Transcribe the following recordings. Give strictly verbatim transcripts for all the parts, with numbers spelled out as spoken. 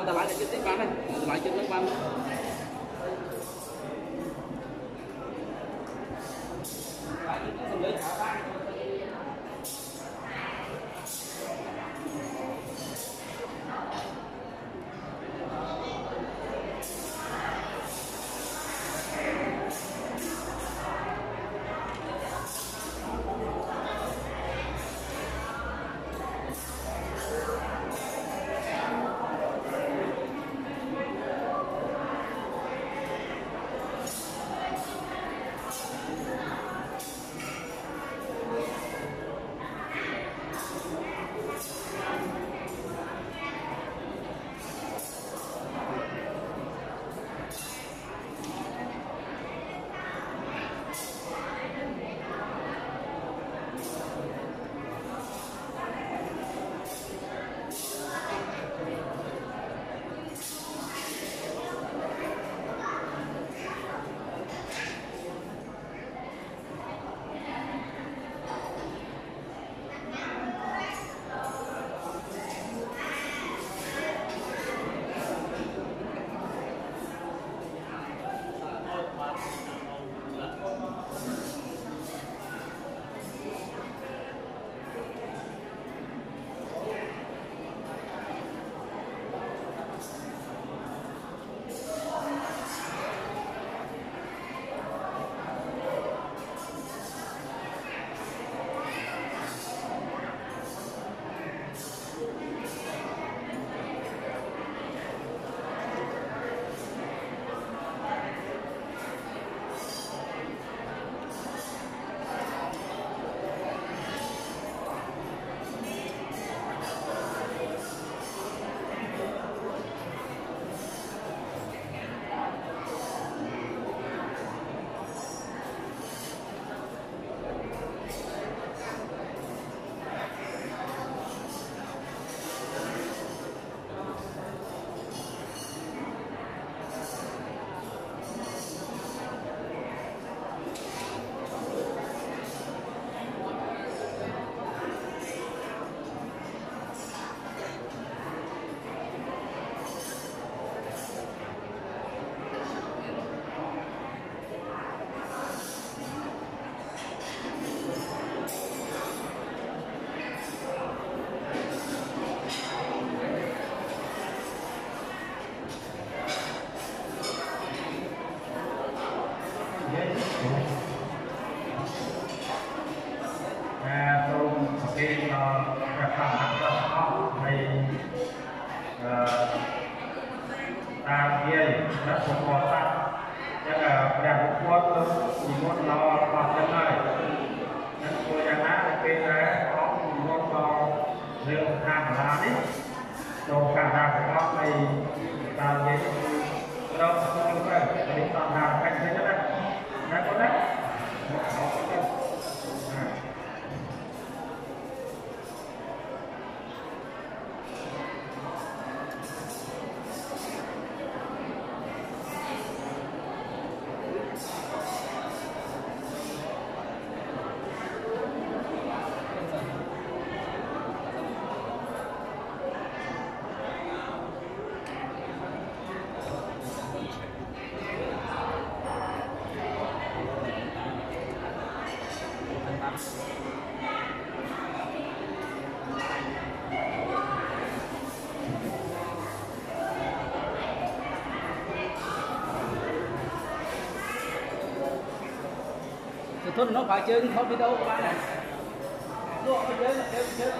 Thôi ta lại cái tiếp bán này, lại trên lớp bán. Thôi nó phải chơi thôi video của bạn này. Nó phải chơi là chơi chơi.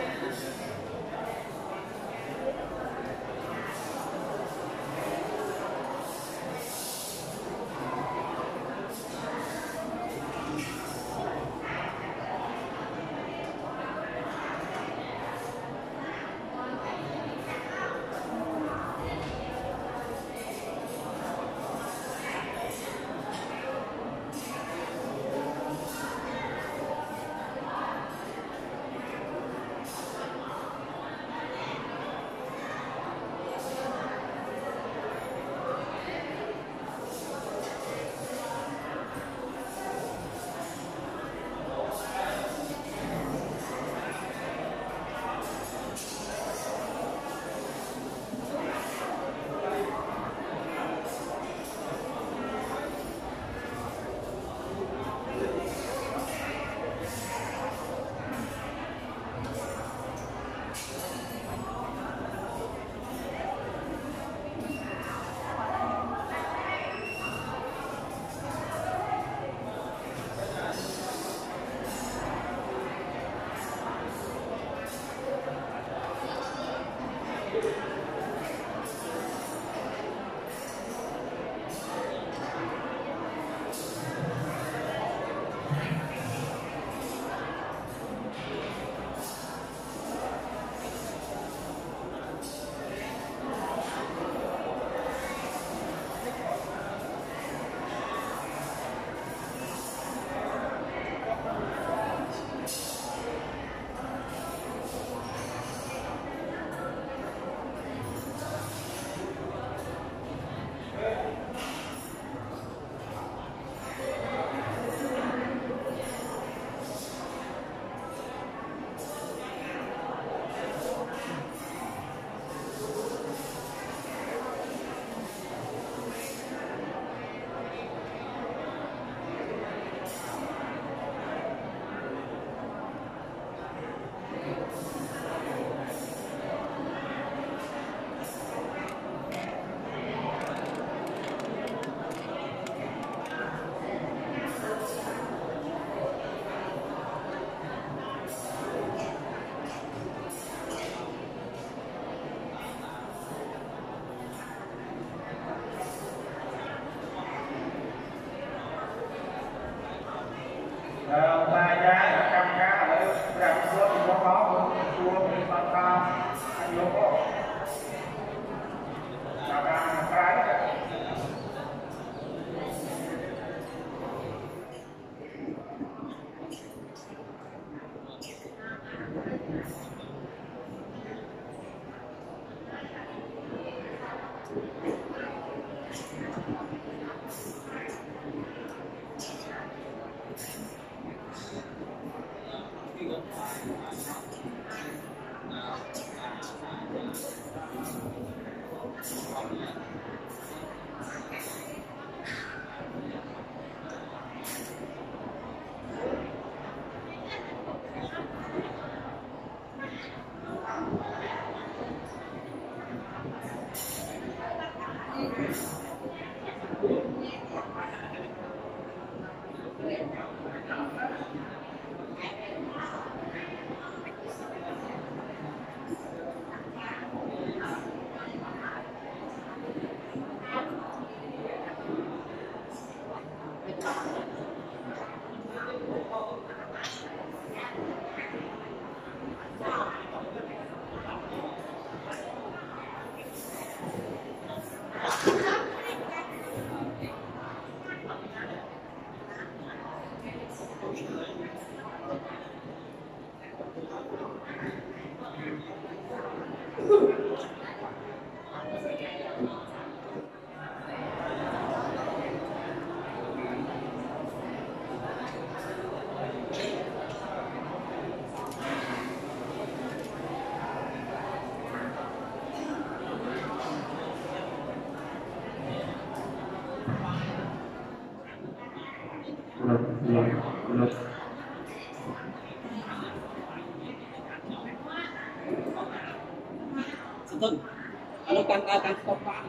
Từng, nó càng càng càng stop bán,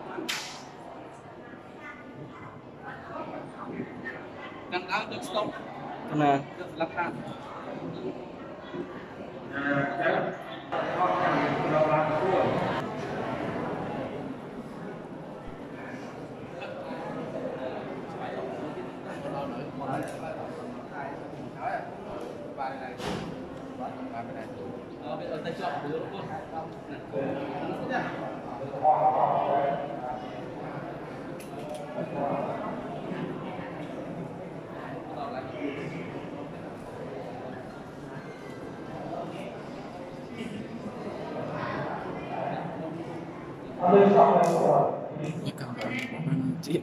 càng càng được stop, nè, được lắp ráp. Bây giờ tay chọn được luôn. ini gambar nanti.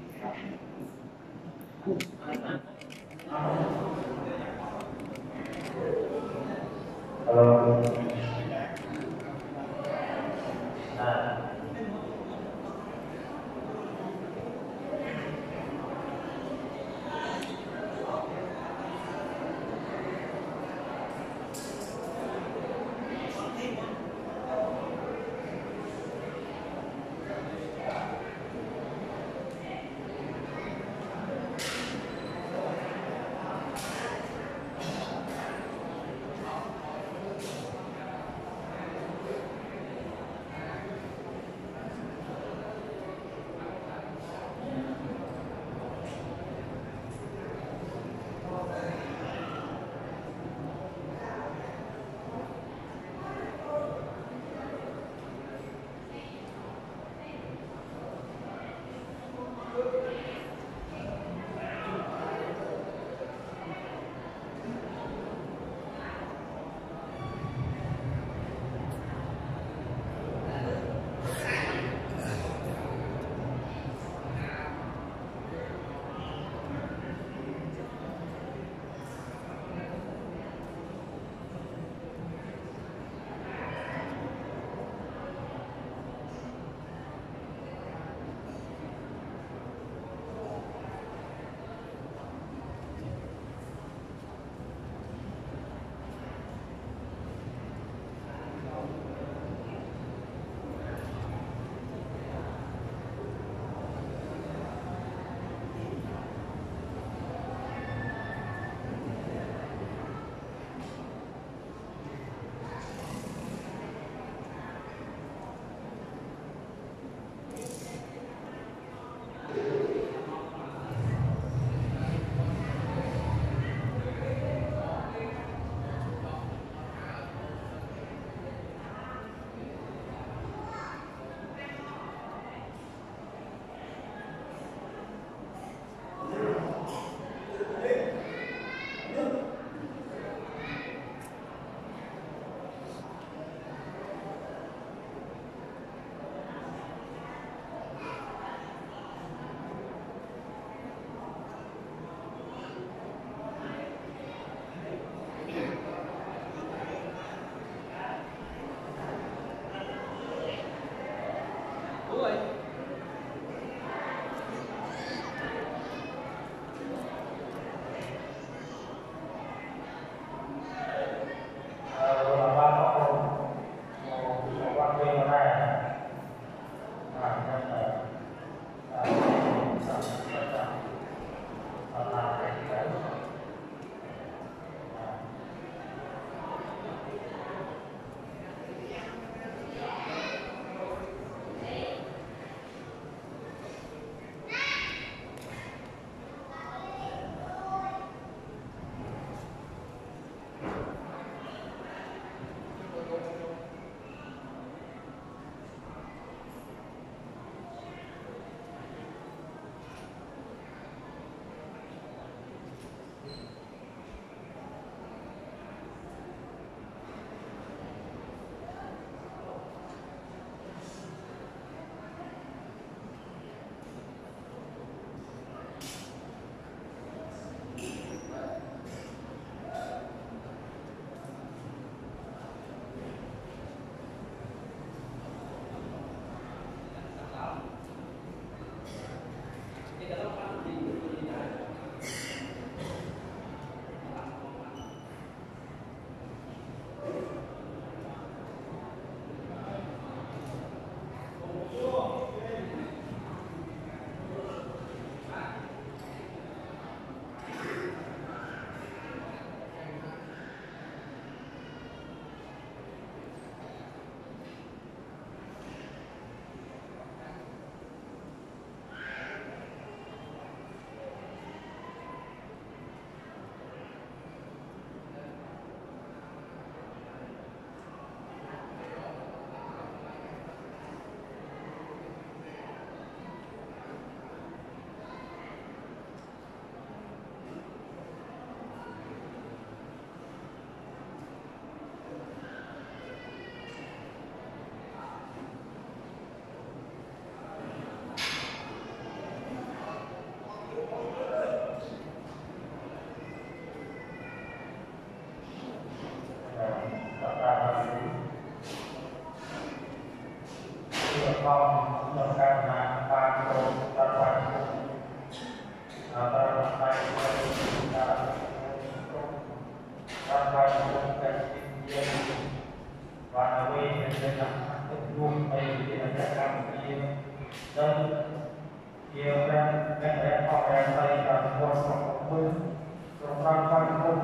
dan dia dan dan apa yang saya lakukan pun terangkan pun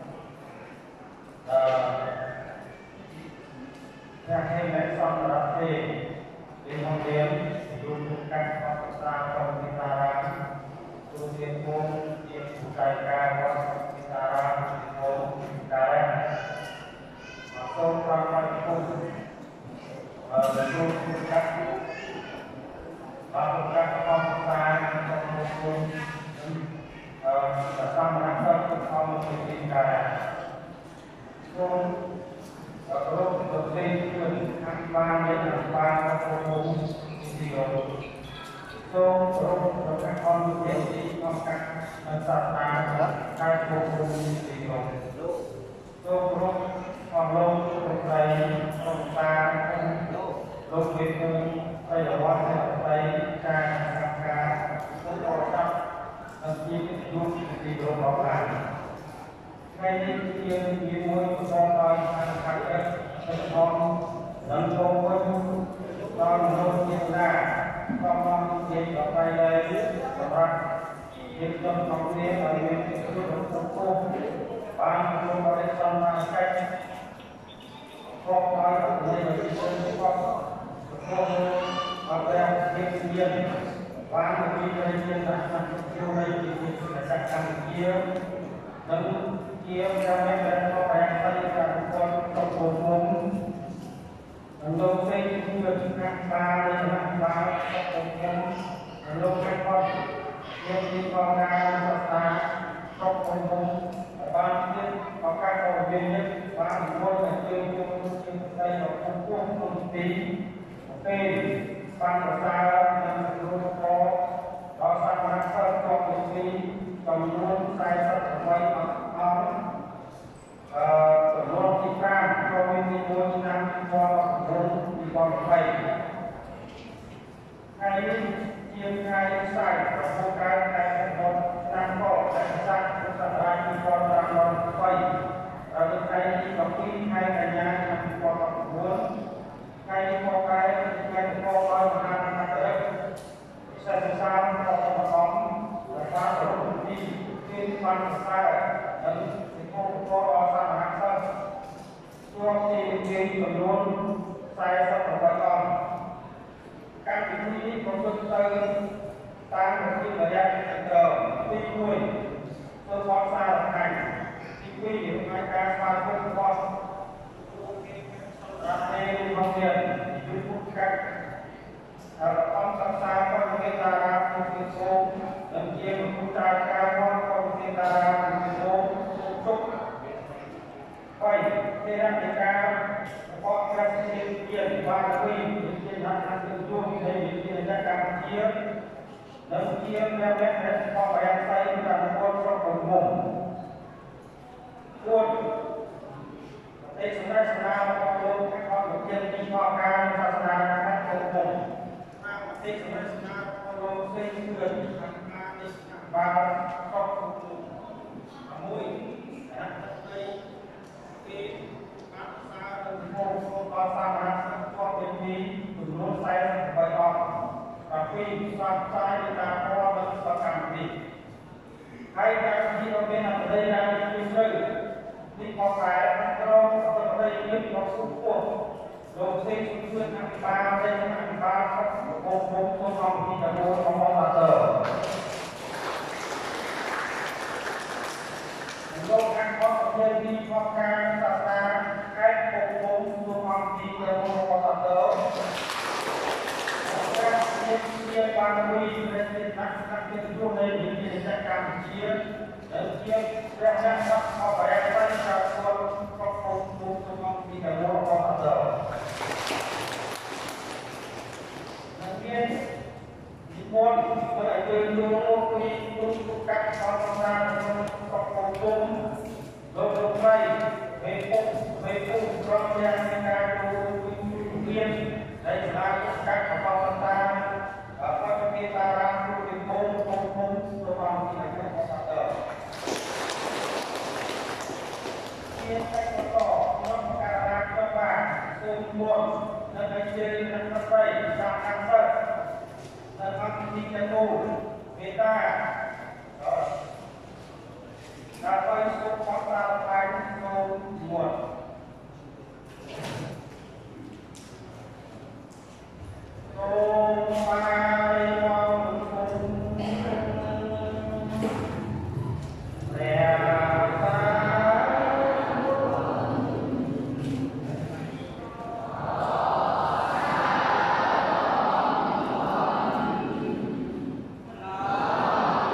yang ini sangat dengan dia dudukkan fakta pembicaraan kemudian pun dia bukakan pembicaraan pembicaraan masuk terangkan pun dudukkan lakukan pembicaraan pembicaraan bersama rasa pembicaraan pun kalau berbeda dengan apa yang apa hukum video, so kalau berkaitan dengan maka tentang kait hukum video, so kalau berkaitan tentang logistik pejabat terkait dengan proses nanti itu video lawan. Cái kia như môi của con tôi ăn cắt cái con lần con với con luôn hiện ra con con hiện ở đây đây và hiện trong trong kia ở bên cái cái của cô bạn con ở đây trong là cái con tôi ở đây là cái con con ở đây hiện nhiên bạn đi đây hiện ra kêu đây thì là chắc chắn kia dan dia kami dan orang yang tadi lakukan performance untuk saya juga dengan balik dengan balik performance untuk rekod yang dipakai serta performance bangkit pakai objeknya bangkit dan jauh yang saya lakukan untuk oke bangsa dan seluruh kau rasa merasa kondisi kemudian saya terbaik orang perlu kita komunikasi dengan orang di bawah baik. Hari ini hari saya bukan dari orang dan saya bersama di bawah orang baik. Lalu hari ini kami hari hanya di bawah orang. Hari ini pakai dengan bawah orang ada bisa bersama orang orang berhenti di bangsa dan orang bangsa suatu yang belum saya sampaikan. Kami ini komputer tangan di bagian itu timun sebangsa lain timun yang mereka masuk bos nanti kemudian dibuka bangsa pemerintahan itu dan dia memutakan pemerintahan itu untuk baik tidak kita podcast dia dibangun dia nak tunjuk dari dia nak dia dan dia melihat apa yang saya dan buat perform buat এই সমাজ নাম লোক এখন যেটি সরকার শাসন perform এই সমাজ নাম লোক সেই người và không mũi đây cái bác xa đồng hồ không có xa mà có bên đi từ lúc xe bởi họ và khi xoan sai người ta có vẫn có cảm gì hay là khi ở bên ở đây là cái sự thì có cái đó ở đây những có sự của rồi xây dựng chuyên hàng ba đây hàng ba không có không có không thì là mua không có bao giờ lúc ăn có chơi đi có ca tập ta cái bộ bốn luôn không thì là mua có tập tớ các nhân chia ba mươi lên trên năm năm trên luôn đây những gì sẽ càng chia để chia ra ra bắt họ phải ăn tay cả con con con bốn luôn không thì là mua có tập tớ nên con có lại chơi luôn đi luôn các con ra con con bốn rồi rồi đây về phụ về phụ trong nhà người ta viên đây là các con ta ở các cái ta ra khu vực bốn bốn bốn rồi vào thì là không có tờ viên cách có tỏ nó cả ra các bạn cùng muộn nên anh chơi nên nó đây sang ăn phật ta đã quay số phóng ra hai câu một câu ba câu không lẻ ta Hãy subscribe cho kênh Ghiền Mì Gõ để không bỏ lỡ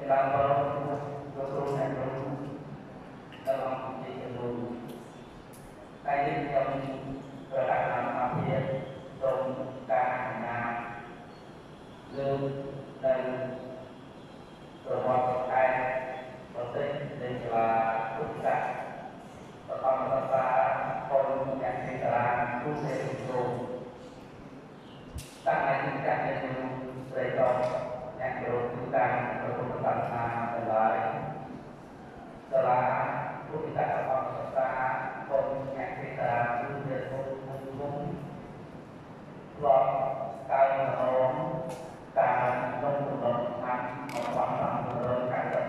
ឡើងបរោទៅគ្រូអ្នកគ្រូដល់អង្គជាគ្រូតែយើងខ្ញុំប្រកាសតាមអាភិបសូមការអនុញ្ញាតលើកនៅប្រវត្តិឯកប្រទេសនៃសាលាពុទ្ធសាសនាបឋមសិក្សាពលយ៉ាងទីតារាគូសេគ្រូតាំងពីកាលនេះស្រីតអ្នកគ្រូគឺការប្រគំសាសនាទាំងឡាយសាលាពុទ្ធសាសនាបឋមសិក្សាពលយ៉ាងទីតារាគូសេគ្រូមុំស្លាប់កាលរងការលំដំណំឆ្នាំmột nghìn tám trăm chín mươi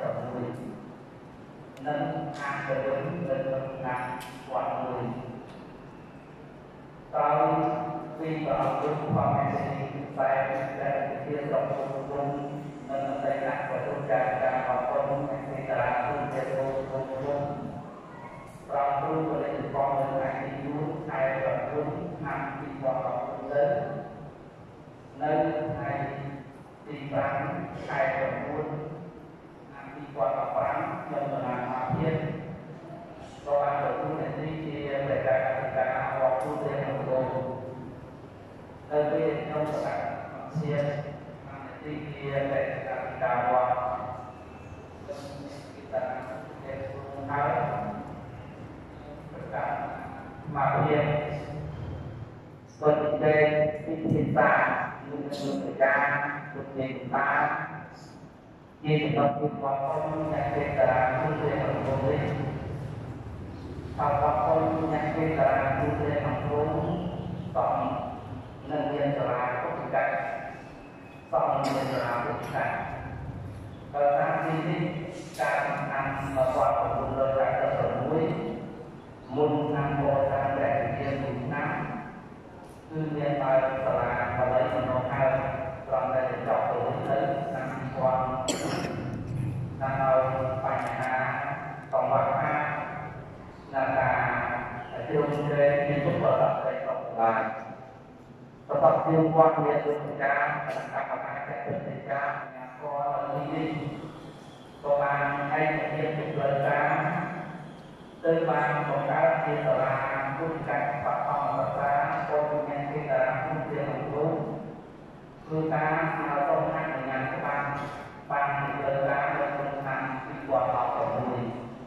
និងអាចទៅវិញទៅឆ្នាំគាត់មួយតើពីប្រអប់រូបផងឯនេះតែតែជាស្រុកគុំគុំនិងអតីតប្រជាចាការអប់រំនៃតារាគុំជាគុំគុំគុំប្រអប់រូបនៃបងនៅថ្ងៃទីយូរខែប្រគុំឆ្នាំពីរពាន់ដប់ទៅនៅថ្ងៃទីប្រាំខែប្រគុំឆ្នាំពីរពាន់ដប់ប្រាំនៅបណ្ដាអាភិបក៏បានទទួលនាទីជាបេក្ខអធិការអបគុំជាគុំនៅពេលខ្ញុំប្រកាសជានាទីជាបេក្ខអធិការវត្តគឺតាជាគុំហើយប្រកាសមកជាសុទ្ធតែពិធីតានឹងនឹងការពុទ្ធេតាជាសម្រាប់ពួកបងប្អូនអ្នកទេតារាពុទ្ធេអង្គនេះអបអរអ្នកទេតារាពុទ្ធេអង្គតំនៅមានសាលាពុទ្ធកាតំមានសាលាពុទ្ធកាដល់តាមទីនេះការសំខាន់របស់ប្រពន្ធលើការទៅមួយមុនឆ្នាំបរិស័ទដែលជាឆ្នាំគឺមានបើសាលាបល័យមនោហៅត្រង់តែចប់ទៅទៅឆ្នាំពីរពាន់តាមឲ្យបញ្ហាកង្វះខាតនៅការជ្រុំជ្រែងពីពុទ្ធសាសនារបស់បានសម្រាប់ជាវត្តមានដូចការគណៈកម្មការកិច្ចពិធីការញាកលនេះក៏បានឯកភាពជាផ្លូវការទៅបានបង្កើតជាសាលាពុទ្ធកាបឋមសិក្សាពលមានទីតារាពុទ្ធជាអង្គគឺការស្នើសុំអនុញ្ញាតច្បាប់បានជាផ្លូវការនៅក្នុងឆ្នាំពីរពាន់ដប់ប្រាំមួយ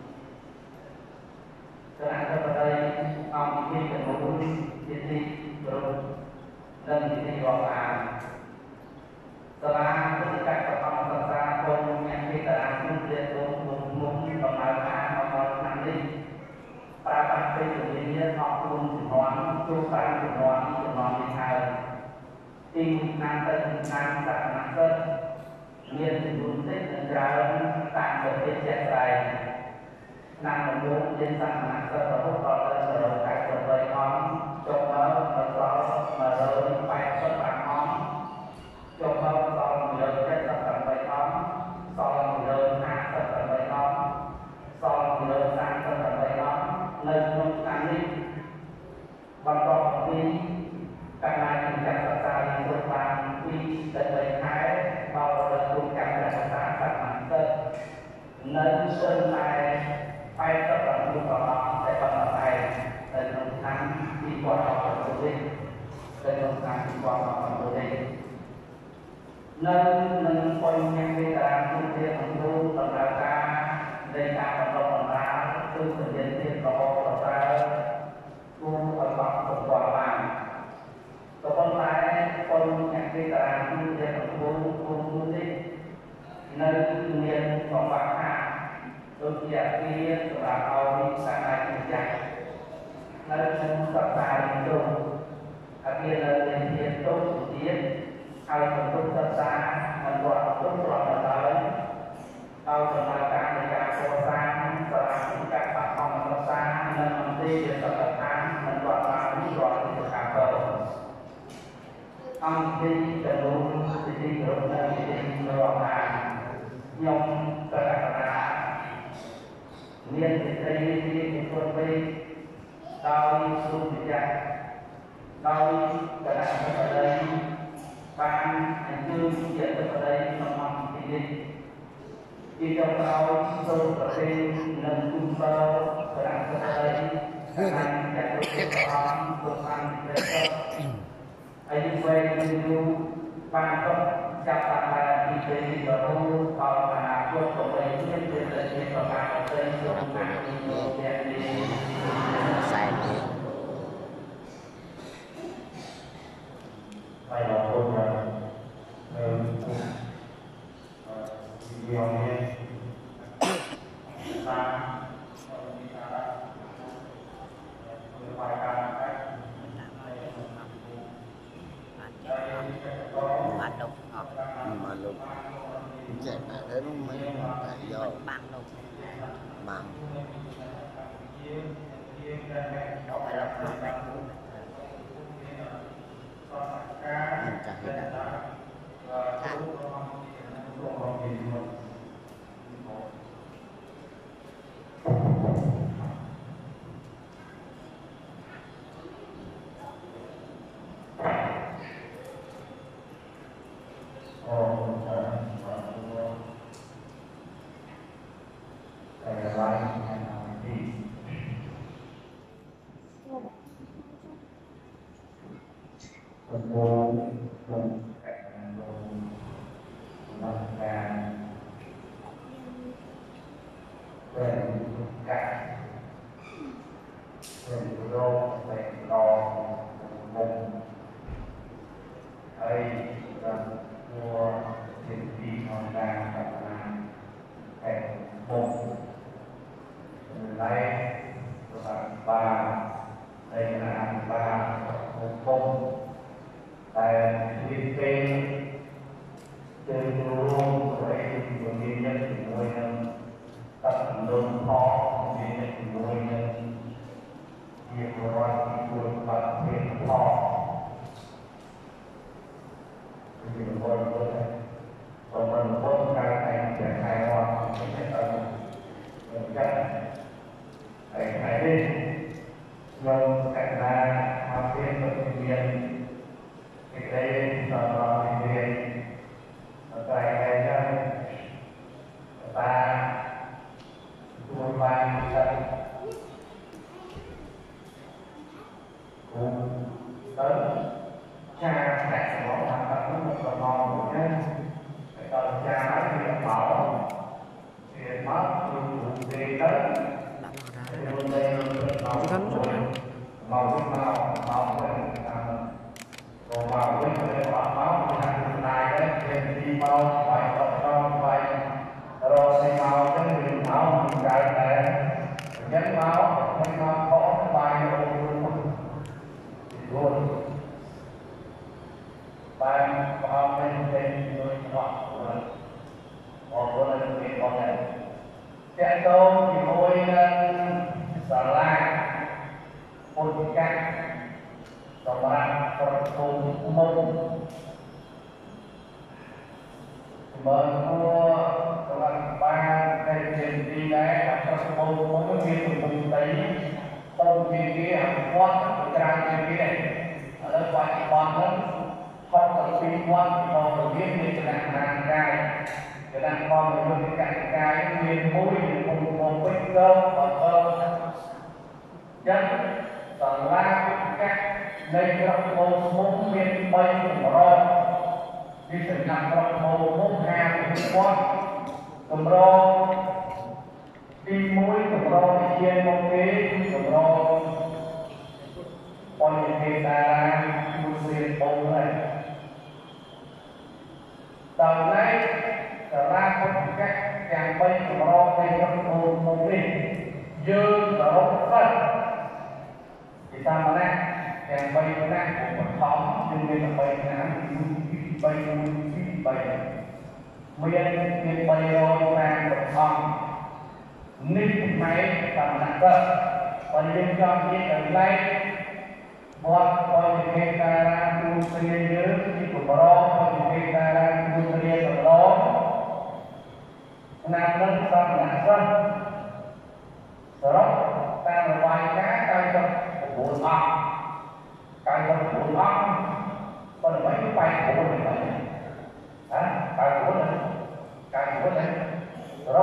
គណៈកម្មការអង្គវិទ្យាចំនួនជាទីគ្រប់និងជាទីរាប់អានសាលាពុទ្ធកាបឋមសិក្សាពលមានទីតារាពុទ្ធជាអង្គមុំមុំដំណើរការមកដល់ឆ្នាំនេះប្រើប្រាស់ពេលវេលាអស់គុណចំនួនទូបានចំនួនចំនួននេះហើយទីឆ្នាំទៅឆ្នាំសាសនាសិទ្ធិមានចំនួនតិចនិងច្រើនតាមប្រទេសជាក់ស្ដែងឆ្នាំដំបូងជាសាសនាសិទ្ធិរហូតដល់ទៅmột trăm tám mươi támអង្គចុះមកដល់một trăm tám mươi támអង្គចុះមកដល់một trăm bảy mươi támអង្គសល់một trămห้าสิบtámអង្គសល់một trăm三十támអង្គនៅក្នុងឆ្នាំនេះបន្តពីការណាជាការសិក្សារៀនសូត្របានពីទៅបីខែមកដល់គោលការណ៍សិក្សាសាសនាសិទ្ធិនៅស្ទើរតែแปดสิบប្រាំពីរប្រអប់តែប៉ុណ្ណោះឯងនៅក្នុងឆ្នាំពីរពាន់ដប់ប្រាំនេះនៅក្នុងឆ្នាំពីរពាន់ដប់ប្រាំនេះនៅនឹងពុញញ៉ាំវេតាគុំជាអង្គដំណើរការនៃការបន្តបណ្ដាលគឺសញ្ញាទៀតរហូតដល់តែគូឲ្យបានប្រកបបានក៏ប៉ុន្តែពុញញ៉ាំវេតាគុំជាអង្គគុំនេះនៅមានបង្បាក់ខាដូចជាអាគារសម្រាប់ឲ្យសាលាវិទ្យានៅក្នុងសប្តាហ៍នេះទៅអាគារនៅមានជាទុកទៀតហើយបន្ទុកសិក្សាមិនទាន់ទុកប្រកបដោយដោយដំណើរការនៃការកសាងសាលាវិទ្យាបឋមសិក្សានិងមន្ទីរសិក្សាស្ថានមិនទាន់បានរៀបរាប់ពីការទៅអង្គទីចំនួនទីទីក្រុមនៅទីរាប់អានខ្ញុំប្រកាសថាមានសេចក្តីវិទ្យាជាខ្លួនពេកដោយសុវិជ្ជាដោយគណៈបតីបានអញ្ជើញជាបតីក្នុងអង្គទីនេះពីtrong đó sốប្រទេសនិងគុំបោប្រាក់ស្ដីបានចាត់ទុកអង្គពុទ្ធអង្គព្រះអាយុវែងយូរបានក៏ចាប់តាំងពីពេលបរោដល់អនាគតក៏បីជាជាជាប្រកាសទៅក្នុងអាយុវែងនេះខ្សែនេះហើយដល់ពុទ្ធនៅពីអង្គនេះតាមពីការធ្វើបាយការតែបាត់ដុកអត់បាត់ដុកចេះតែthế nó mới phải vô bằng đục bằng đâu phải là không phải mình trả hết đã Hả? Cài cuốn này, cài cuốn này, rồi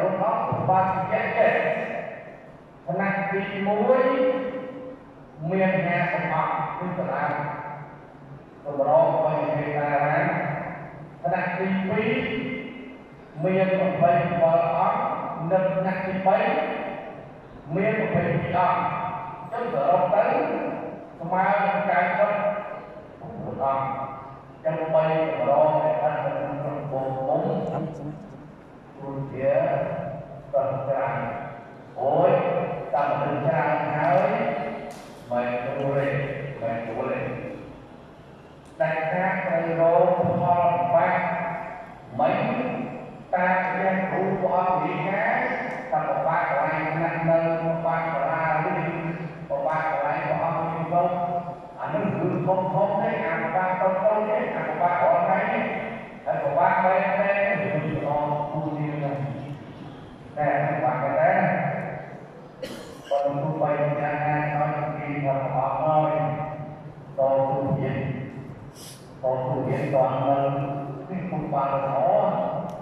រត់អស់បានជាចេះថ្នាក់ទីមួយមានញាសម្បត្តិគឺស្ដាប់តម្រងឲ្យមេតារាថ្នាក់ទីពីរមានยี่สิบអង្គនៅថ្នាក់ទីបីមានยี่สิบពីរអង្គចុះសរុបទៅស្មើនឹងកាយសុខអង្គចាំបីតម្រងឲ្យអត់ក្នុងបងបងព្រោះជាប្រក្រាំអូយតាមនឹងច្រើនហើយមិនទូរេមិនទូរេតែការត្រូវរកផលបាក់មិនតាមយ៉ាងគ្រូព្រះអង្គវិហារតាមបបាក់កន្លែងណាស់នៅបបាក់សាលាឬបបាក់កន្លែងព្រះអង្គមានលោកអានោះគឺធំធំទេអាបបាក់តូចតូចទេអាបបាក់អត់ថ្ងៃនេះហើយបបាក់បែបតែគឺអត់គូនេះតែបបាក់តែcòn không phải nhà ngay nói khi mà họ nói tôi tu viện tôi tu viện toàn là cái không phải nó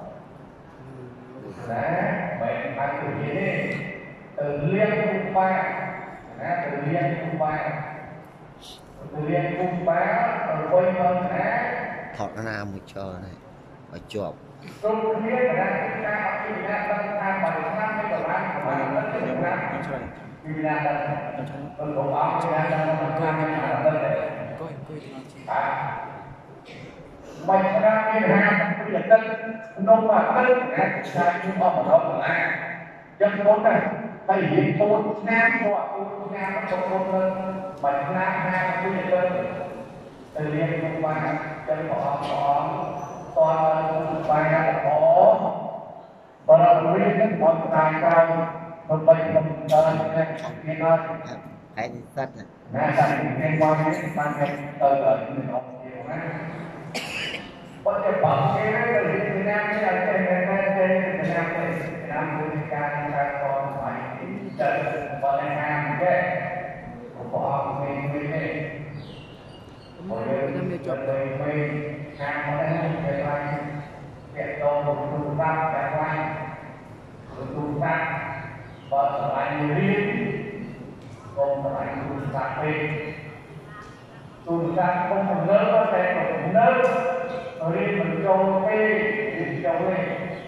đấy vậy phải tu viện đi từ liên không phải từ liên không phải từ liên không phải từ quay hơn đấy thọt nó nào một trò này ở chụp tôi không biết là đang cái ca khi đang đang tham bài tham cái đồ ăn của bạn rất là nhiều lắm vì là đang tôi cũng bảo vì là đang tham cái nhà tân này à mình ra cái hàng bây giờ tân nông mà tân này sai chúng ông ở đâu là dân bốn này thay vì tôi nam hoặc tôi nam nó không tốt hơn mình nam nam bây giờ tân từ liên không qua chân họ họ toàn bài học có và là quý những con tài cao một bài tập đời này nó cái tất nè tại liên quan đến ban học từ đời mình học nhiều á có thể bảo cái này là Việt Nam cái là cái này cái cái Việt Nam này Việt Nam của chúng ta chúng ta còn phải chờ và là hàng cái của họ mình mình này mọi người chuẩn bị mình hàng ở đây về lại việc đồ một phương pháp về lại một phương pháp và trở lại nhiều riêng còn trở lại phương pháp về phương pháp không còn lớn có thể còn lớn riêng mình cho cái việc cho cái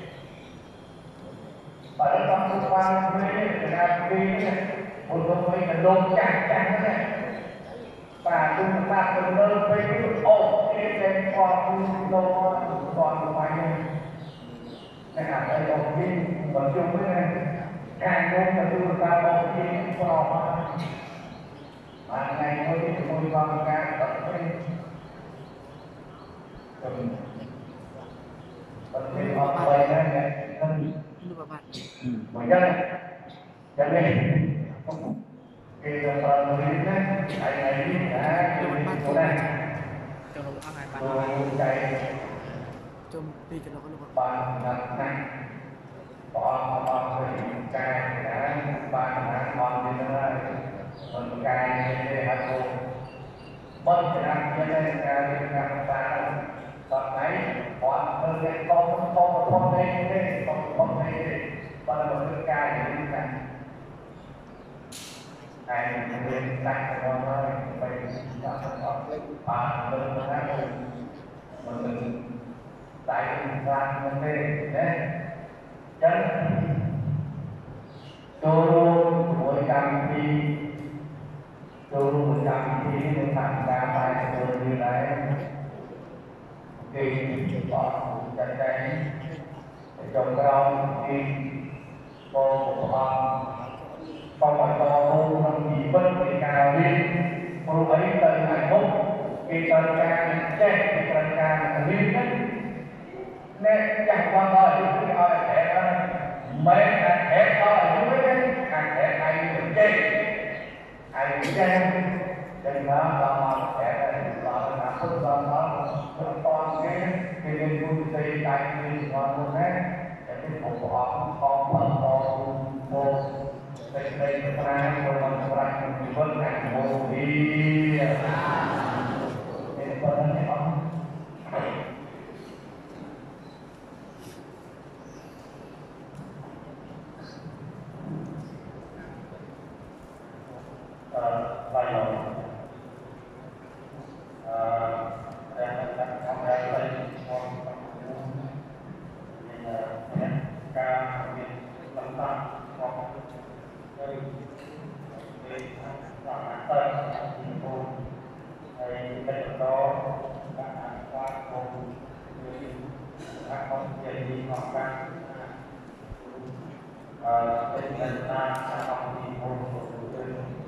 và ở trong phương pháp về là cái một phương pháp là đồn chặt chặt này và chúng ta từng nơi với cái ổ cái trên khoa phương đô còn phải cái nào đây đầu tiên và chung với này càng ngôn là chúng ta đầu tiên khoa mà ngày mới thì tôi còn càng tập trên tập trên họ về đây này thân mọi dân cho nên cái phần mình đấy tại này đi đã chỗ này tôi chạy bàn đặt năng còn còn phải cài đã bàn đã còn gì nữa mình cài để hạt hồ mất cái năng cho nên cài để làm ta còn đấy còn hơn cái con con con đây đây con con đây còn là một cái cài để đi cài ai nên đặt cho nó phải làm sao để bàn lên nó ra mình tại ra vấn đề đấy chân tôi mỗi năm đi tôi mỗi năm đi để tham gia bài tôi như này thì có chạy chạy trong cao đi cô của họ không phải có môn làm gì bất kỳ nào đi môn ấy tới ngày mốt khi tân ca chết khi tân ca là liên hết nên chẳng qua lời thì cứ hỏi thẻ ra mấy anh thẻ to ở dưới đấy anh thẻ ai được chết ai được chết nên đó là mà thẻ ra thì là là không là nó không toàn cái cái liên quân xây tại vì toàn luôn đấy cái cái của họ không còn còn một đây đây là cái của mình là mình vẫn làm một đi nên có thể không ជាទីของការអឺเป็นเงินตาของที่ผมเป็น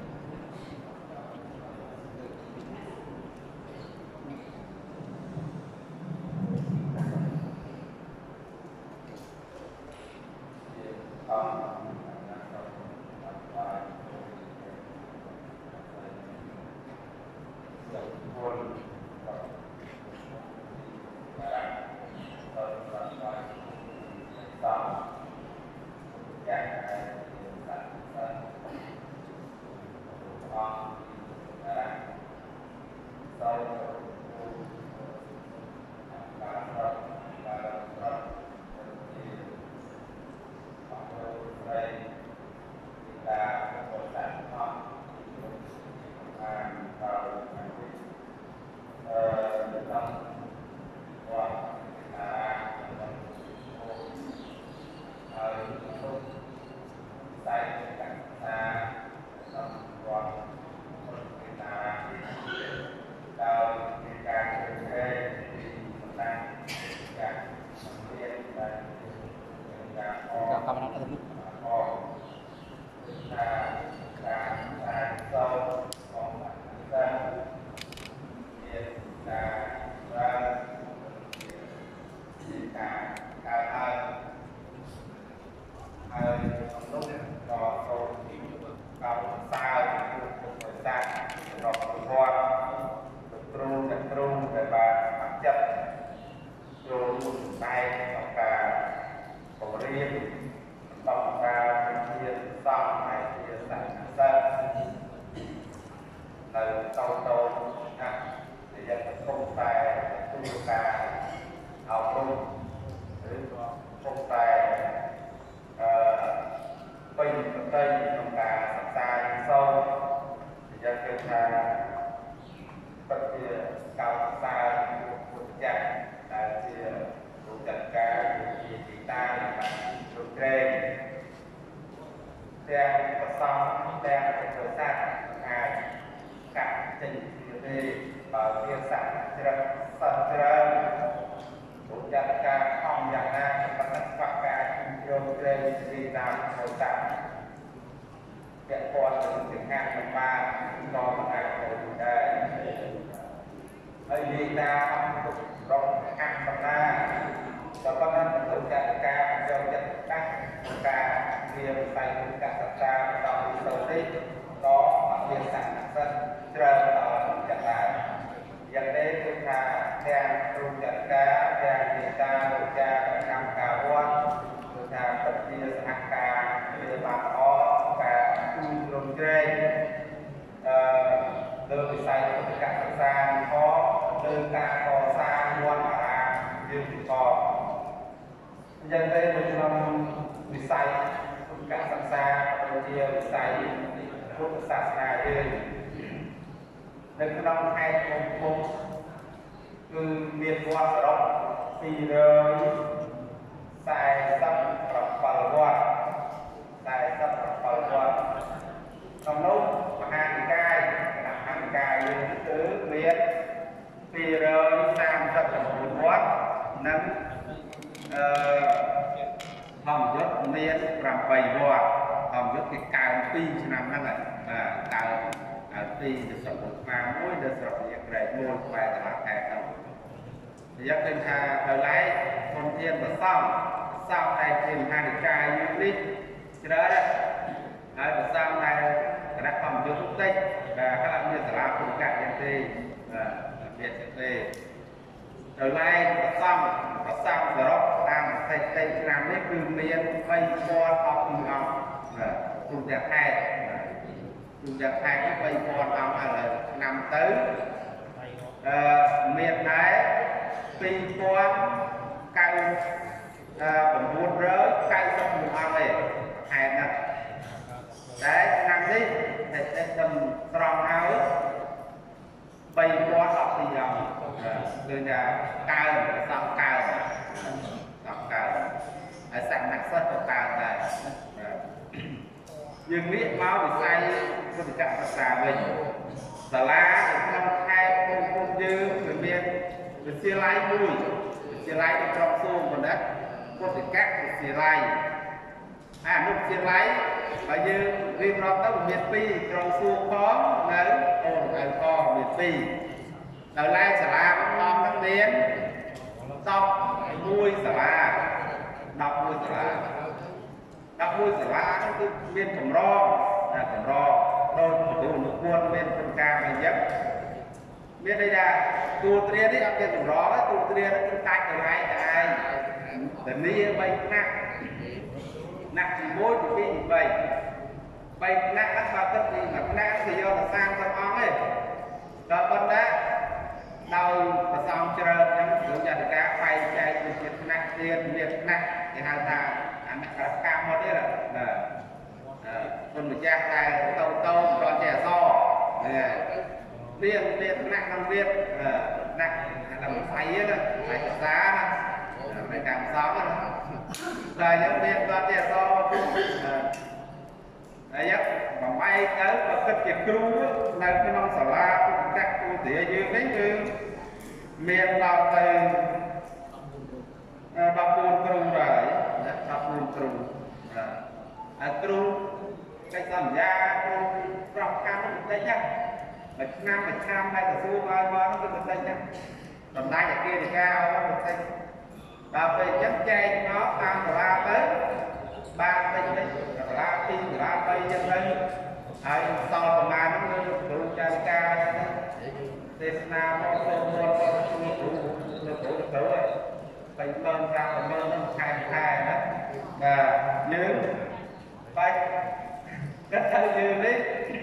យើងនេះមកវិស័យពុទ្ធិកសាសនាវិញសាលាក្នុងខេត្តក្នុងភូមិយើងគឺមានវិទ្យាល័យមួយវិទ្យាល័យនៅក្រុងសួនប៉ុណ្ណេះពុទ្ធិកៈសិល័យអានុសិល័យបើយើងរៀបរាប់ទៅមានពីរត្រង់សួរផងនៅអូនៅផងមានពីរនៅឡែកសាលាបឋមហ្នឹងមានដប់មួយសាលាដប់មួយសាលាដប់មួយសាលាហ្នឹងគឺមានកម្រងណាកម្រងដោយគ្រូនុគួនមានប្រការអីចឹងមានន័យថាទូត្រានេះអត់មានកម្រងទេទូត្រានេះគឺដាច់កន្លែងតែឯងធានាបីថ្នាក់ណាក់ទីមួយទីពីរទីបីបីថ្នាក់ហ្នឹងបើគិតពីមួយថ្នាក់គឺយកតែសាមសិបអង្គទេដល់ប៉ុន្តែដោយប្រសងច្រើនអញ្ចឹងគ្រូចាត់ការបែងចែកពីថ្នាក់ទៀតមានថ្នាក់គេហៅថាអនុក្រកម្មមកទៀតណាគុណម្ចាស់តែតូតូប្រតិអសនេះមានមានថ្នាក់ក្នុងទៀតថ្នាក់តាមស្អីណាស្អីភាសាណានៅតាមសងណាតែយើងមានប្រតិអសហើយយកបំបីទៅបើគិតជាគ្រូនៅក្នុងសាលាពុទ្ធកៈទូទាយើងនេះគឺមានដល់ទៅដប់បួនគ្រូហើយណាដប់បួនគ្រូហើយគ្រូកិច្ចសន្យាគ្រូប្រកកម្មបន្តិចណាមួយឆ្នាំមួយឆ្នាំតែក្រសួងឲ្យមកគឺបន្តិចណាតម្លៃអាគារការឲ្យបន្តិចដល់ពេលអញ្ចឹងចែកមកតាមសាលាទៅបានតិចតិចសាលាពីរសាលាបីអញ្ចឹងទៅហើយសល់ប្រមាណហ្នឹងគឺគ្រូចារការទេសនាមកសូមមកជួយគ្រូនៅគ្រូទៅទៅហើយបីម៉ឺនប្រាំម៉ឺនហ្នឹងខែខែណាបាទយើងបាច់គិតទៅយើងនេះ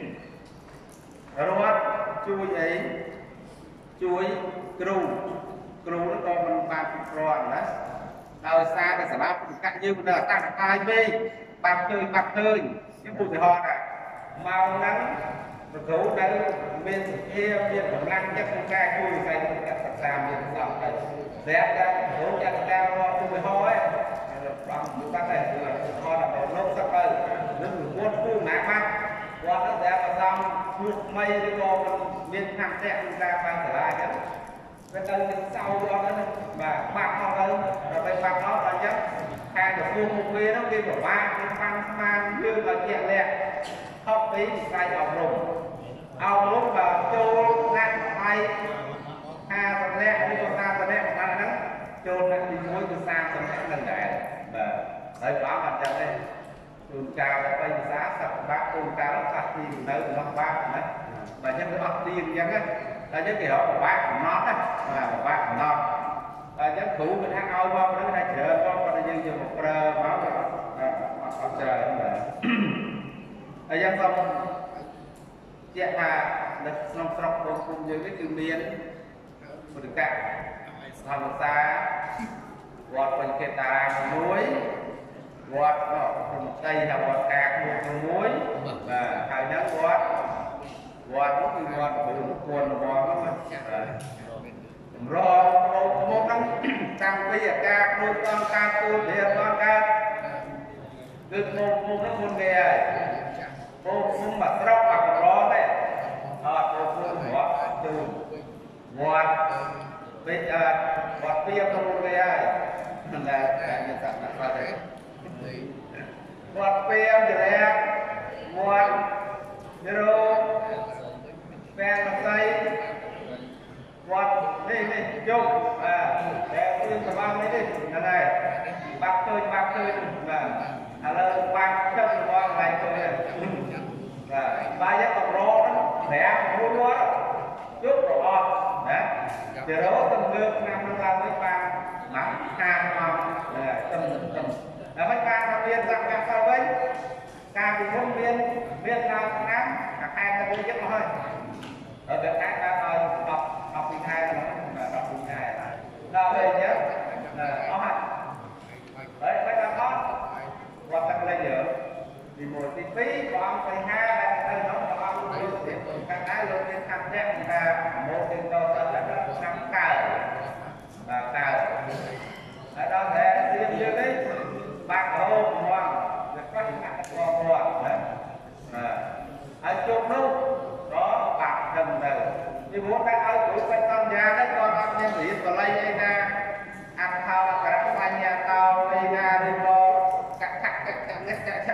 រដ្ឋជួយអីជួយគ្រូគ្រូហ្នឹងក៏មិនបានគ្រប់គ្រាន់ណាដោយសារតែសាលាពុទ្ធកៈយើងមិនដល់អត្តកាយពេកបាត់ឃើញបាត់ឃើញខ្ញុំឧទាហរណ៍ថាម៉ោងហ្នឹងគ្រូដែលមានសភាមានកម្លាំងចិត្តក្នុងការជួយវិស័យពុទ្ធកៈសិក្សាមានសង្ឃទៅស្រាប់តែគ្រូចាត់ការរកឧទាហរណ៍ឯងបានបាត់តែឧទាហរណ៍ដល់លោកសឹកទៅនឹងរវល់ពូណាបាត់គាត់ទៅតែប្រសំជួបថ្មីឬក៏មានខាងតែក្នុងការបានសាលាអញ្ចឹងវាទៅនឹងសៅអត់ហ្នឹងបាទបាក់អត់ទៅដល់បាក់អត់ដល់អញ្ចឹងខាងក្រសួងមុខងារហ្នឹងគេពិបាកគេខាងស្មានយើងឲ្យជាក់លាក់ខុសពីវិស័យអប់រំអប់រំបើចូលណាក់ថ្លៃហាសិបនាក់ឬក៏សាសិបនាក់ប៉ុណ្ណឹងហ្នឹងចូលណាក់ទីមួយគឺសាសិបនាក់ហ្នឹងដែរបាទហើយបងអត់ចឹងទេជួនកាលទៅភាសាសព្ទបាក់ជួនកាលខ្លះទីនៅក្នុងបាក់ណាបើអញ្ចឹងវាអត់ទីអញ្ចឹងណាតែអញ្ចឹងគេរកពិបាកកំណត់ណាបាទពិបាកកំណត់តែអញ្ចឹងគ្រូមិនថាឲ្យមកនឹងតែច្រើនផងគាត់តែយើងយកមកប្រើមកអត់ច្រើនបាទហើយយ៉ាងសូមជាក់ថានៅក្នុងស្រុកបងគុំយើងនេះគឺមានពុទ្ធកៈធម្មសាវត្តបញ្ចេតារាមួយវត្តព្រមដីថាវត្តការមួយមួយបាទហើយហ្នឹងវត្តវត្តនោះគឺវត្តគ្រូគុណវត្តហ្នឹងតម្រងមកហ្នឹងតាំងពីអាការគ្រូតការគូលអត់ការគឺមកមកហ្នឹងមុនគេហើយពោគុំបាត់ស្រុកបាត់កម្រទេអត់ពោគុំវត្តទូវត្តពេកវត្តពីទៅមុនគេហើយមិនដែលតែមានសត្វណាស់ទេវត្តពីចរៈវត្តយរោបែរស័យវត្តនេះនេះជុំបាទតែគឺសមានេះនេះហ្នឹងហើយបាក់ឃើញបាក់ឃើញបាទឥឡូវបាក់ចុះរបស់កន្លែងទៅនេះបាទបាយយកកម្រហ្នឹងប្រាំមួយវត្តជុំប្រអប់ណាចរោទំនើបឆ្នាំហ្នឹងឡើងវិញបានមកខាងមកហ្នឹងហើយទំទំដើម្បីការរៀនសាក់កាក់ទៅវិញការពីមុនមានមានដល់ឆ្នាំអាខែទៅវិញចិត្តមកហើយដល់តែខែដល់ឲ្យដប់ដប់ពីខែទៅដប់ពីខែដល់ពេលអញ្ចឹងអស់ហើយហើយបែរដល់អត់គាត់តែលេងយើទីមួយទីពីរព្រះអង្គទៅហាតែទៅនោះព្រះអង្គលោកទៀតខាងដែរលោកមានខាងតែថាមកទៅដល់ទៅឆ្នាំកើតបាទកើតហើយដល់តែរៀនយើងនេះបាក់ហូបហ្មងវាខ្លះអាក់កកគាត់ណាហើយជុំនោះក៏បាក់ដឹងទៅពីមុនតែឲ្យគ្រូពេទ្យសន្យាទៅគាត់អត់មានរៀនបល័យអីណាអត្ថោអក្សរសញ្ញាតោអីណា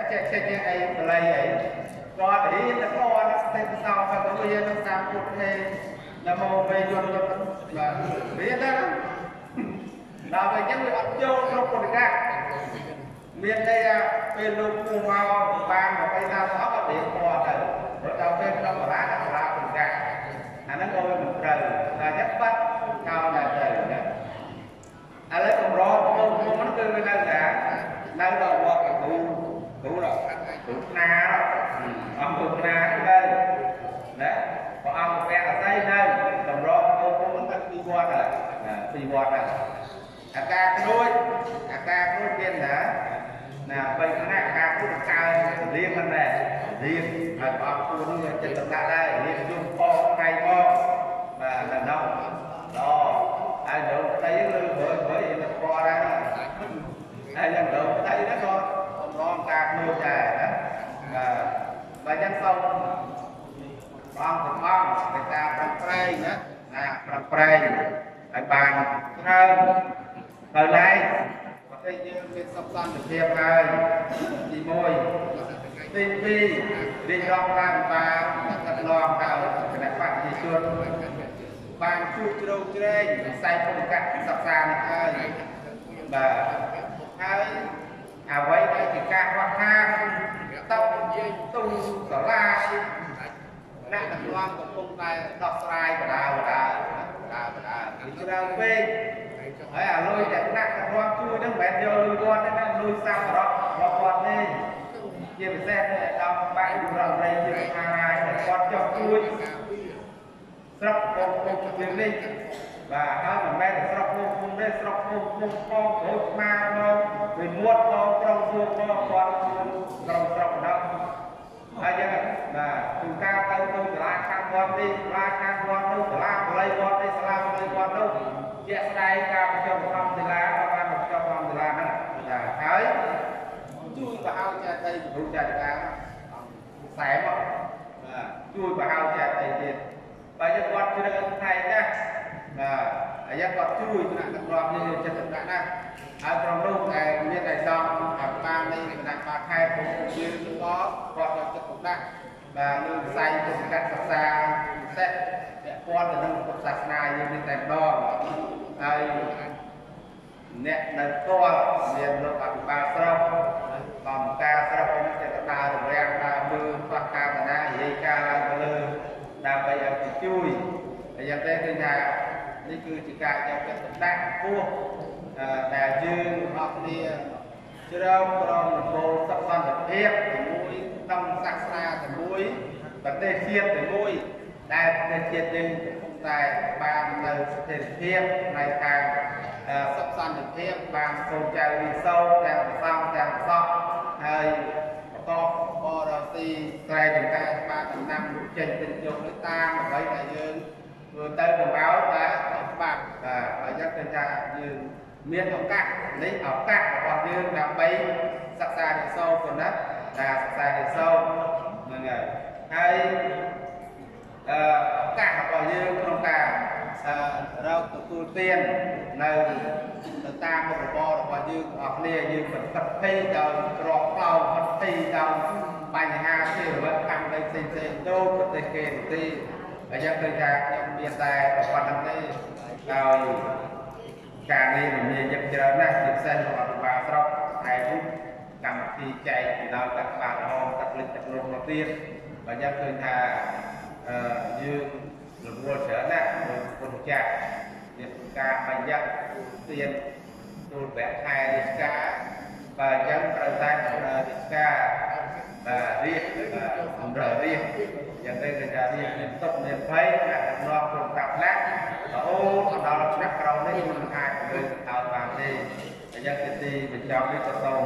ចេះចេះជាអីបល័យអីគាត់រៀនតែគាត់តែសោក៏ទៅរៀននៅតាមពុទ្ធទេដល់មកពេលយន្តទៅបាទរៀនដែរដល់ពេលអញ្ចឹងវាអត់ចូលក្នុងពុទ្ធកាមានតែពេលលោកពូមកបានមកពេលណាអត់ក៏រៀនគាត់ទៅដល់ពេលក្នុងសាលាសាលាពុទ្ធកាអាហ្នឹងក៏មិនត្រូវតែចិត្តបាត់កោដែរទៅណាឥឡូវកម្របងប្អូនគឺនៅតែនៅដល់វត្តគ្រូគ្រូដល់គ្រូណាអង្គគ្រូណាទៅណាព្រះអង្គព្រះអស័យនៅកម្របងប្អូនទៅពីវត្តហើយពីវត្តហើយអាការក្រួយអាការក្រួយមានណាណាបីគណៈអាការក្រួយកើរៀងមិនដែររៀងហើយព្រះអង្គគួរនឹងចិត្តដាក់ដែររៀងយំផងថ្ងៃផងបាទដល់ដល់ហើយដល់តែយើងលើមើលមើលយើងទៅគាត់ដែរហើយយ៉ាងដល់តែហ្នឹងក៏រងការគួរដែរណាបាទបើយ៉ាងសូមព្រះអង្គទាំងអង្គតែការប្រឹងប្រែងណាណាប្រឹងប្រែងហើយបានច្រើនទៅឡែកប្រទេសយើងមានសុខសន្តិភាពហើយទីមួយទីពីររៀបរាប់ឡើងបានកាត់ឡងដល់គណៈបព្វជិជនបានជួបជ្រៅជ្រែងវិស័យពុទ្ធកសិក្សានេះហើយបាទហើយអ្វីដែលជាការខ្វះខាតតោនិយាយទុំសាលាអ្នកដឹកនាំកំពុងតែដោះស្រាយបដាបដាបដាបដាវាច្រើនពេកហើយអាលុយតែថ្នាក់ដឹកនាំជួយហ្នឹងមិនមែនយកលុយគាត់ទេណាលុយសាមរតរបស់គាត់ទេជាពិសេសនៅដល់បែករដ្ឋមន្ត្រីជាមហារាជគាត់ចុះជួយស្រុកបងប្អូនជំនាញនេះបាទហើយមិនមែនស្រុកបងប្អូនទេស្រុកបងប្អូនផងប្រូចស្មាមកវិមុតផងក្រុងសួរផងគាត់ក្រុងស្រុកដល់ហើយយ៉ាងបាទគឺការទៅទៅសាលាខាងវត្តនេះសាលាខាងវត្តនោះសាលាបល័យវត្តនេះសាលាបល័យវត្តនោះជាក់ស្ដែងការប្រជុំធម្មសាលាបានប្រជុំធម្មសាលាហ្នឹងបាទហើយជួយបហៅចាតីគ្រូចាតិកាខ្សែមកបាទជួយបហៅចាតីទៀតបើយើងគាត់ជ្រើសថៃណាបាទហើយយើងគាត់ជួយថ្នាក់ដឹកនាំយើងចិត្តដាក់ណាហើយក្រុមនោះតែមានតែសំអបបាននៃគណៈបាខេត្តពលយើងក៏គាត់យកចិត្តទុកដាក់បាទលើវិស័យពុទ្ធកសិក្សាពិសេសពាក់ព័ន្ធទៅនឹងពុទ្ធសាសនាយើងនេះតែម្ដងហើយអ្នកនៅផ្ទាល់មានលោកអភិបាលស្រុកកម្មការស្រុកនេះจะដើររំរាំងដើរមើលផ្ទះការបណ្ណានិយាយការឡើងទៅលើដើម្បីឲ្យទៅជួយហើយយ៉ាងតែគឺថានេះគឺជាការយកចិត្តទុកដាក់ខ្ពស់ដែលយើងអរគ្នាជ្រើប្រមដំបូលសុខសន្តិភាពជាមួយក្នុងសាសនាជាមួយប្រទេសជាតិជាមួយដែលប្រទេសជាតិយើងកំពុងតែបាននៅស្ថិរភាពในការសុខសន្តិភាពបានចូលចៅវិសោទាំងប្រសងទាំងប្រសពហើយប្រកបបរស៊ីស្រែចម្ការបានដំណាំចេញទៅយកទៅតាមអ្វីដែលយើងធ្វើទៅបង្អោតតែច្បាប់បាទហើយយ៉ាងគឺថាយើងមានឱកាសនេះឱកាសរបស់យើងដើម្បីសិក្សារៀនសូត្រប៉ុណ្ណាការសិក្សារៀនសូត្រហ្នឹងហើយហើយអឺឱកាសរបស់យើងក្នុងការរកទទួលទាននៅទៅតាមមុខរបររបស់យើងអស់គ្នាយើងមិនខិតភ័យដោយក្របផ្លោខិតភ័យដោយបញ្ហាជារវត្តខាងនៃផ្សេងផ្សេងទៅប្រទេសគេទីហើយយ៉ាងគឺថាខ្ញុំមានតែប៉ុណ្្នឹងទេដោយការងារមានយកច្រើនណាស់ជាពិសេសរបស់អភិបាលស្រុកហើយកម្មវិធីចែកពីដល់កាត់បាល់រហូតទឹកលិចទឹកលុបមកទៀតបើយ៉ាងគឺថាអឺយើងរវល់ច្រើនណាស់ដោយពុទ្ធចាស់មានការបញ្ញត្តិទានទូលវគ្គខែរាជការបើអញ្ចឹងត្រូវតែរាជការបាទរៀបអំរើរៀបយ៉ាងទៅគឺថារៀបមានទុកមានភ័យអ្នកដឹកនាំក្រុមកាប់ឡាក់រហូតដល់ឆ្នាំក្រោយនេះមិនអាចធ្វើឲ្យបានទេអញ្ចឹងទីទីបញ្ចប់នេះក៏សូម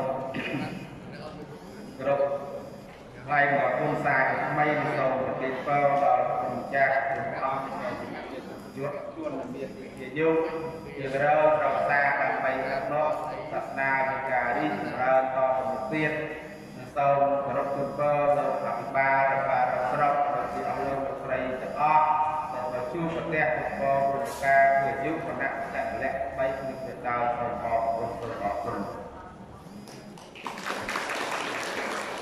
គ្រប់ហើយមកគុំសាថ្មីសូមប្រទានពរដល់គុំចាស់គុំអង្គយុទ្ធជួនមានជាយុគជារើប្រសាដើម្បីរកនោះសាសនាវិការរីចម្រើនតទៅមុខទៀតសូមគោរពជូនពរដល់អភិបាលរបស់ស្រុកដល់ជាអស់លោកលោកស្រីទាំងអស់ដែលជួបប្រទះពពកព្រឹត្តិការណ៍គឺយុគគណៈចក្រលៈបីនេះទៅដល់សូមអរគុណសូមអរគុណ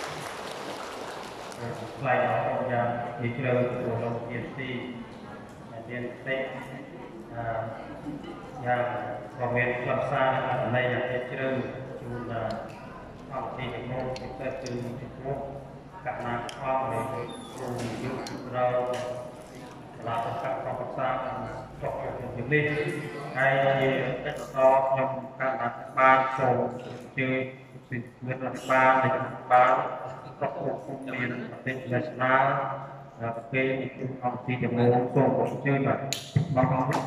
ថ្លៃដល់ខ្ញុំយ៉ាងពីជ្រៅចូលលោកជាទីមានតិចអឺយ៉ាងក៏មានខ្លឹមសារអត្ថន័យយ៉ាងជ្រៅជូនដល់អង្គទីទាំងនោះពិសេសគឺមុខកណ្ណាខំនៃគ្រូយុទ្ធរោសាលាសិក្សាប្រវត្តិសាស្ត្រចុះជំនាញនេះហើយជាកិច្ចតខ្ញុំការអភិបាលចូលជឿពីមានរដ្ឋបាលនៃរដ្ឋបាលប្រកបគុំមានប្រទេសនាស្នាប្រទេសអង្គទីទាំងនោះសូមអរគុណបាទបងប្អូន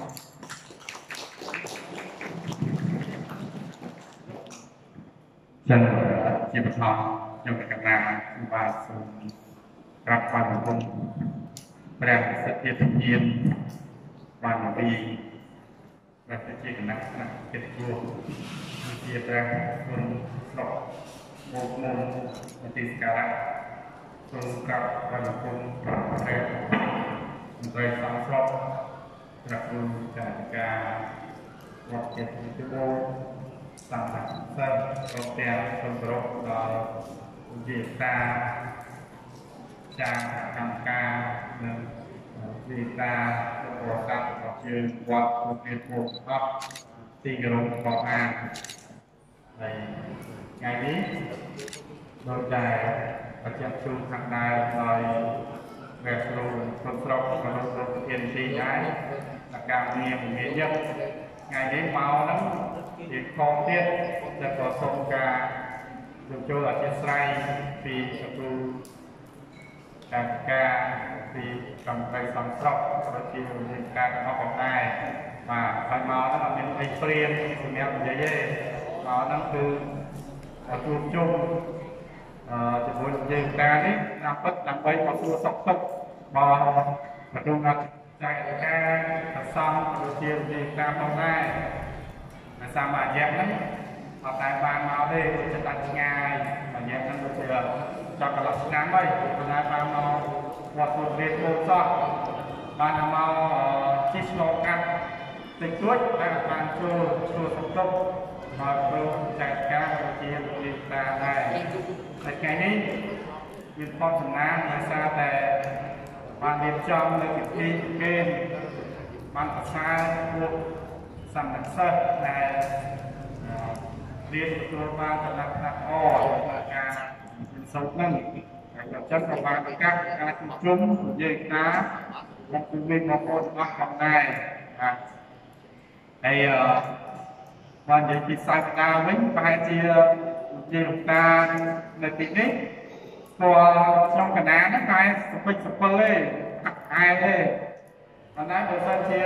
ចឹងជាបឋមខ្ញុំកណ្ណាបាទសូមក្រាបថ្វាយបង្គំព្រះសទ្ធាធញ្ញានបានពីព្រះជាគណៈគណៈកិត្តិយសជាព្រះគុណស្រុកមកមុំមន្ទីរសការៈសូមក្រាបថ្វាយបង្គំព្រះមន្ត្រីសំស្រុកព្រះគុណចារិកាវត្តជាទីទូតាមសិស្សប្រទាំងសូមគោរពដល់វិទ្យាចារកម្មការនិងវិទ្យាប្រវត្តិសាស្ត្ររបស់យើងវត្តមានពុទ្ធអត់ទីគោរពបងអានហើយថ្ងៃនេះដោយតែបញ្ជាក់ជូនខាងដើមដោយព្រះគ្រូគ្រប់ស្រុកមនុស្សគ្រប់ធានទីដែរសកម្មភាពមានយកថ្ងៃនេះមកហ្នឹងជាខុសទៀតតែក៏សូមការចូលចូលអធិស្ឋានពីគ្រូការការពីកម្មវិធីសំស្រុកដូចជាវិធីការរបស់ផងដែរបាទហើយមកហ្នឹងអត់មានអីព្រៀនសម្រាប់និយាយទេមកហ្នឹងគឺជួបជុំអឺជាមួយយើងការនេះតាមពិតដើម្បីមកសួរសុខទុក្ខរបស់គ្រូណាត់ចែកការប្រសំដូចជាវិធីការផងដែរហើយសាមញ្ញហ្នឹងអត់តែបានមកទេចិត្តដាច់ឆ្ងាយមួយយ៉ាងហ្នឹងដូចជាចង់កន្លះឆ្នាំហើយប៉ុន្តែបានមកវត្តពុទ្ធរៀនពោធិ៍សោះបានមកជិះឆ្លងកាត់តិចតួចតែបានចូលចូលសន្ទុកមកព្រមចែកការដូចជាវិធីការដែរហើយថ្ងៃនេះមានផលសំណាងដោយសារតែបានរៀបចំនៅពិធីគេបានប្រសាពួកសំណាក់សិស្សដែលរៀនទទួលបានដំណាក់ណាក់អដល់ការរៀនសូត្រហ្នឹងហើយអញ្ចឹងក៏បានប្រកាសការជួបជុំយើងថាមកពីវិញមកបងប្អូនអស់ផងដែរបាទហើយបាននិយាយពីសាស្ត្រាវិញប្រហែលជាជាលោកតានៅទីនេះព្រោះក្នុងកណ្ដាលហ្នឹងតែសពេចសពិលទេអាយទេប៉ុន្តែបើសិនជា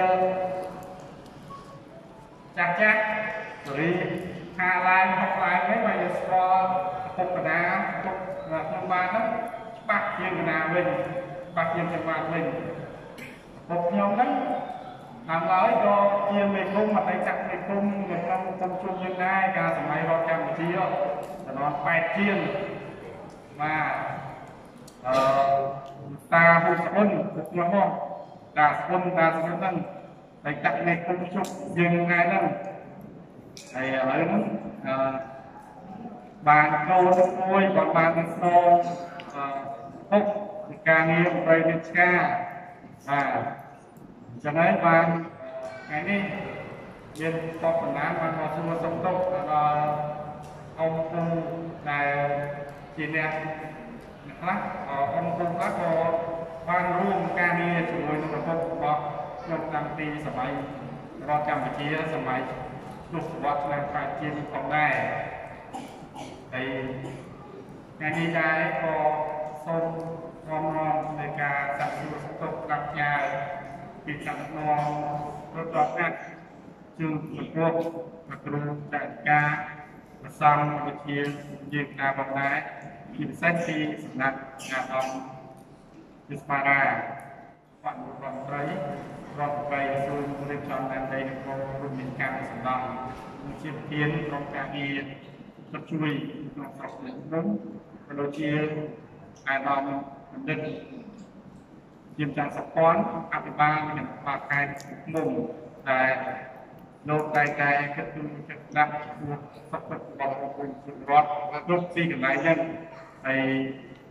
ចាស់ចាស់រីហាឡាយហុកឡាយហ្នឹងមកយកស្គាល់ពុកកណ្ដាលពុកក្នុងបានហ្នឹងច្បាស់ជាងកណ្ដាលវិញច្បាស់ជាងចំបានវិញពុកខ្ញុំហ្នឹងតាមឡើយក៏ជាមេគុំអតីតមេគុំនៅក្នុងក្រុមជុំយើងដែរកាលសម័យរដ្ឋកម្ពុជាតំណប៉ែតជាងបាទអឺតាហ៊ូស្អុនពុកខ្ញុំមកតាស្អុនតាស្អុនហ្នឹងអតីតមេគុំជុំយើងដែរហ្នឹងហើយឥឡូវហ្នឹងអឺបានកូនមួយក៏បានស្នងអឺពុកពីការងារប្រៃវិទ្យាបាទចឹងហើយបានថ្ងៃនេះមានតបបណ្ដាបានមកសួរសុខទុក្ខដល់អង្គគ្រូដែលជាអ្នកខ្លះអង្គគ្រូខ្លះក៏បានរួមការងារជាមួយនឹងប្រពន្ធរបស់ខ្ញុំតាំងពីសម័យរដ្ឋកម្ពុជាសម័យទសវត្សរ៍ឆ្នាំប្រាជ្ញាផងដែរហើយថ្ងៃនេះដែរក៏សូមរំលងនៃការសាកសួរសុខទុក្ខប្រាជ្ញាពីសំណងរដ្ឋបាលជឿចំពោះគ្រូចារិកាប្រសំវិទ្យាយើងការផងដែរជាពិសេសពីសំណាក់អាដាមវិស្មារាបានរដ្ឋមន្ត្រីរដ្ឋបាលសួររៀបចំដែនដីនគររួមមានការសម្ដងជាប្រធានក្រុមការងារសិទ្ធិជួយក្នុងស្រុកក្នុងក៏ដូចជាអាដាមបណ្ឌិតជាមចាស់សព័ន្ធអភិបាលនិងបាខែមុំដែលលោកតែតែគិតគិតដាក់ពួកសុខទុក្ខរបស់ប្រជាពលរដ្ឋគ្រប់ទីកន្លែងហ្នឹងហើយ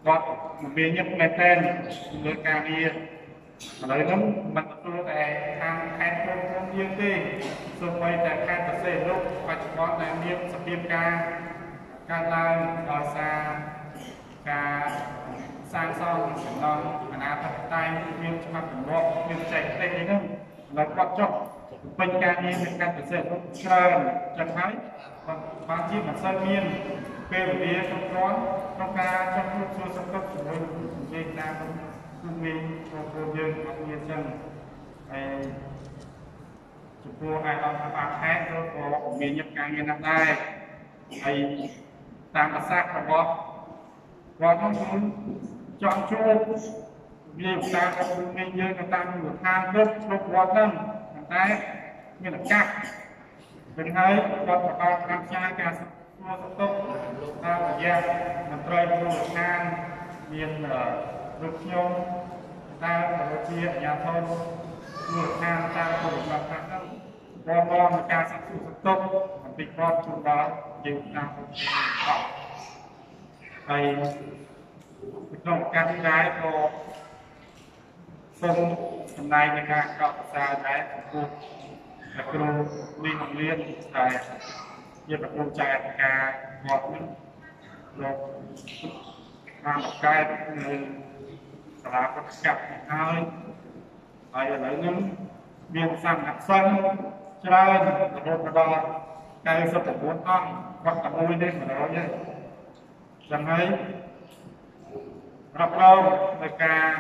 គាត់មានញឹកមែនតើលើការងារឥឡូវហ្នឹងមិនទទួលតែខាងខេត្តព្រំព្រៀងយើងទេសូម្បីតែខេត្តប្រសេនុបច្ចុប្បន្នដែលមានសភាពការកើតឡើងដោយសារការសាងសង់ចំណងអាណាធិបតេយ្យមានច្បាប់ទម្លាប់មានចែកផ្ទៃនេះហ្នឹងហើយគាត់ចុះពេញការងារនៅខេត្តប្រសេនុច្រើនចឹងហើយបានជាមិនសូវមានពេលវេលាគ្រប់គ្រាន់ក្នុងការចុះជួបសួរសុខទុក្ខជាមួយនិយាយតាមគឺមានបងប្អូនយើងអត់មានចឹងហើយចំពោះឯកឧត្តមខេត្តក៏មានញឹកការងារណាស់ដែរហើយតាមប្រសាសន៍របស់គាត់នោះគឺចង់ជួបវាតាមរបស់មានយើងទៅតាមមូលដ្ឋានគ្រប់គ្រប់វត្តហ្នឹងតែមានឱកាសចឹងហើយគាត់ប្រកបតាមផ្សាយការសួរសុខទុក្ខតាមរយៈមន្ត្រីមូលដ្ឋានមានលោកខ្ញុំតាមរជាអាជ្ញាធរមូលដ្ឋានតាមមូលដ្ឋានហ្នឹងបងបងនៃការសួរសុខទុក្ខអំពីគាត់ជួបដល់យើងតាមគាត់ហើយក្នុងការទីដែរក៏សូមចំណាយในការកក់ភាសាដែរចំពោះគ្រូនេះបង្រៀនតែជាប្រព័ន្ធចាយអការគាត់នេះលោកបានបង្កើតនៅសាលាប្រតិកម្មហើយហើយឥឡូវនេះមានសំណាក់សិនច្រើនរហូតដល់កៅសិប៩អង្គគាត់តែមួយនេះម្ដងទេចឹងហើយរាប់រងในការ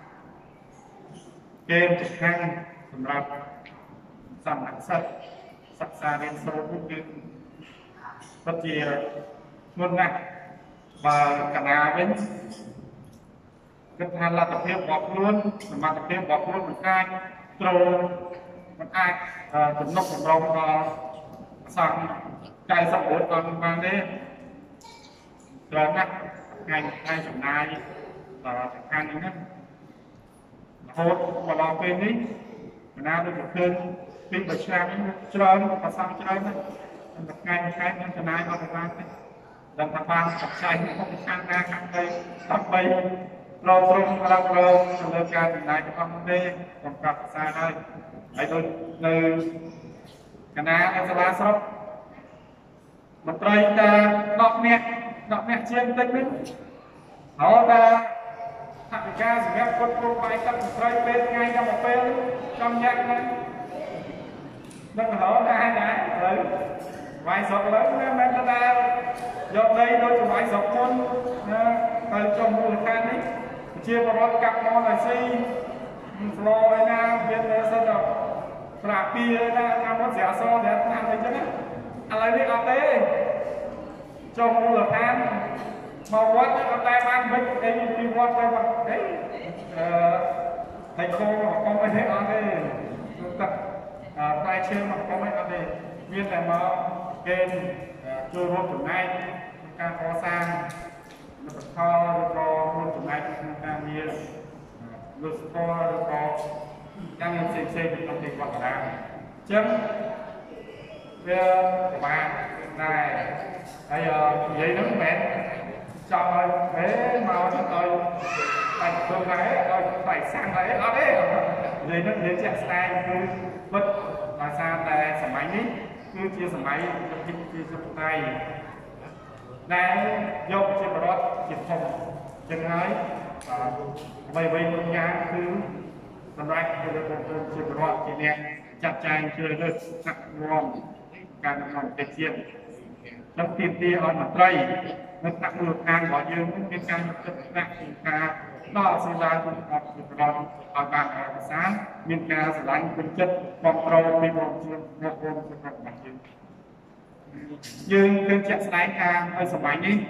เกณฑ์จะแข่งสำหรับสำนักสัตว์ศึกษาเรียนรู้ก็คือปัจจัยงดงามบากนาเป็นกระทานลัตเพียบบอกล้วนสมัติเพียบบอกล้วนมันง่ายตรงมันง่ายถึงนกของเราก็สั่งใจสมบูรณ์ตอนมาเนี่ยตรงนั้นงานงานสำนักต่อจากงานนี้นะโหดมาลองเป็นนี้นาดูเกินปีประชาชนเจริญภาษาเจริญนะมันง่ายง่ายมันจะนายเอาไปบ้างดังทำบ้านกับใจมันก็ข้างหน้าข้างไปตับไปเราตรงเราเราดำเนินการนายจะทำได้กำกับภาษาได้ไอ้โดยในคณะอัศวาสอบมันไตรตาดอกเนี่ยดอกเนี่ยเชื่อมติดนึงเขาจะทำการสิ่งนี้คนโปรไฟล์ตั้งใจเป็นไงจะมาเป็นจำยันนั้นนั่นเขาได้ไหมเลยไว้สอบเลยนะแม่ตาโยนได้โดยไว้สอบคนนะไปจมมูลค่านี้เชื่อว่ารถกับมอเตอร์ไซค์ฟลอยนะเบียดเลยสะดวกปราบปีเลยนะทำรถเสียโซ่เสียทางอะไรใช่ไหมอะไรนี่เอาเต้จมมูลค่ามาวัดเอาแต่บ้านไม่ไอ้ที่วัดไปวัดเฮ้ยไอ้โคก็ไม่ได้เอาเลยตัดตายเชื่อมันก็ไม่เอาเลยเวียนแต่มาเกณฑ์จูรถถึงไหนการก่อสร้างรถท่อรถรอรถถึงไหนการมีรถท่อรถรอการเงินเซ็นเซ็นเป็นต้องติดวัดแล้วจึงเพื่อมาได้ไอ้ยัยน้ำแข็งcho thế màu cho tôi phải tôi thấy tôi phải sang đấy đó đấy vì nó đến chạy style cứ bất mà sao tại sầm máy ní cứ chia sầm máy chia chia sầm tay đây vô chia bờ rót chia phòng chân ấy vây vây một nhà cứ tầmไรcứ được một chia bờ rót chia nè chặt chanh chưa được sạch ngon càng ngon cái chia trong tiền tia ở mặt tâyมันตักมือทางบ่อยืนเป็นการจัดตั้งการต่อสื่อสารกับบุคลากรอาการภาษามีการสื่อสารเป็นจัดความโปรมีความเชื่อมโยงสำหรับบ่อยืนยืนเป็นจัดสายการในสมัยนี้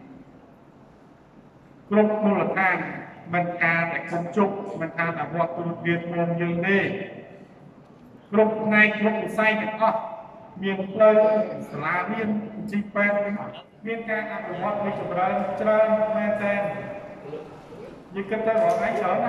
กลุ่มมูลค่ามันการแต่กลุ่มจุกมันการแต่วัตถุเรียนรวมยืนได้กลุ่มในกลุ่มไส้เนี่ยก็มีเปลือยสลาเมียนจีแปนមានការអភិវឌ្ឍវិចម្រើនច្រើនមែនទែនយើងគិតទៅរកឯងច្រើនណា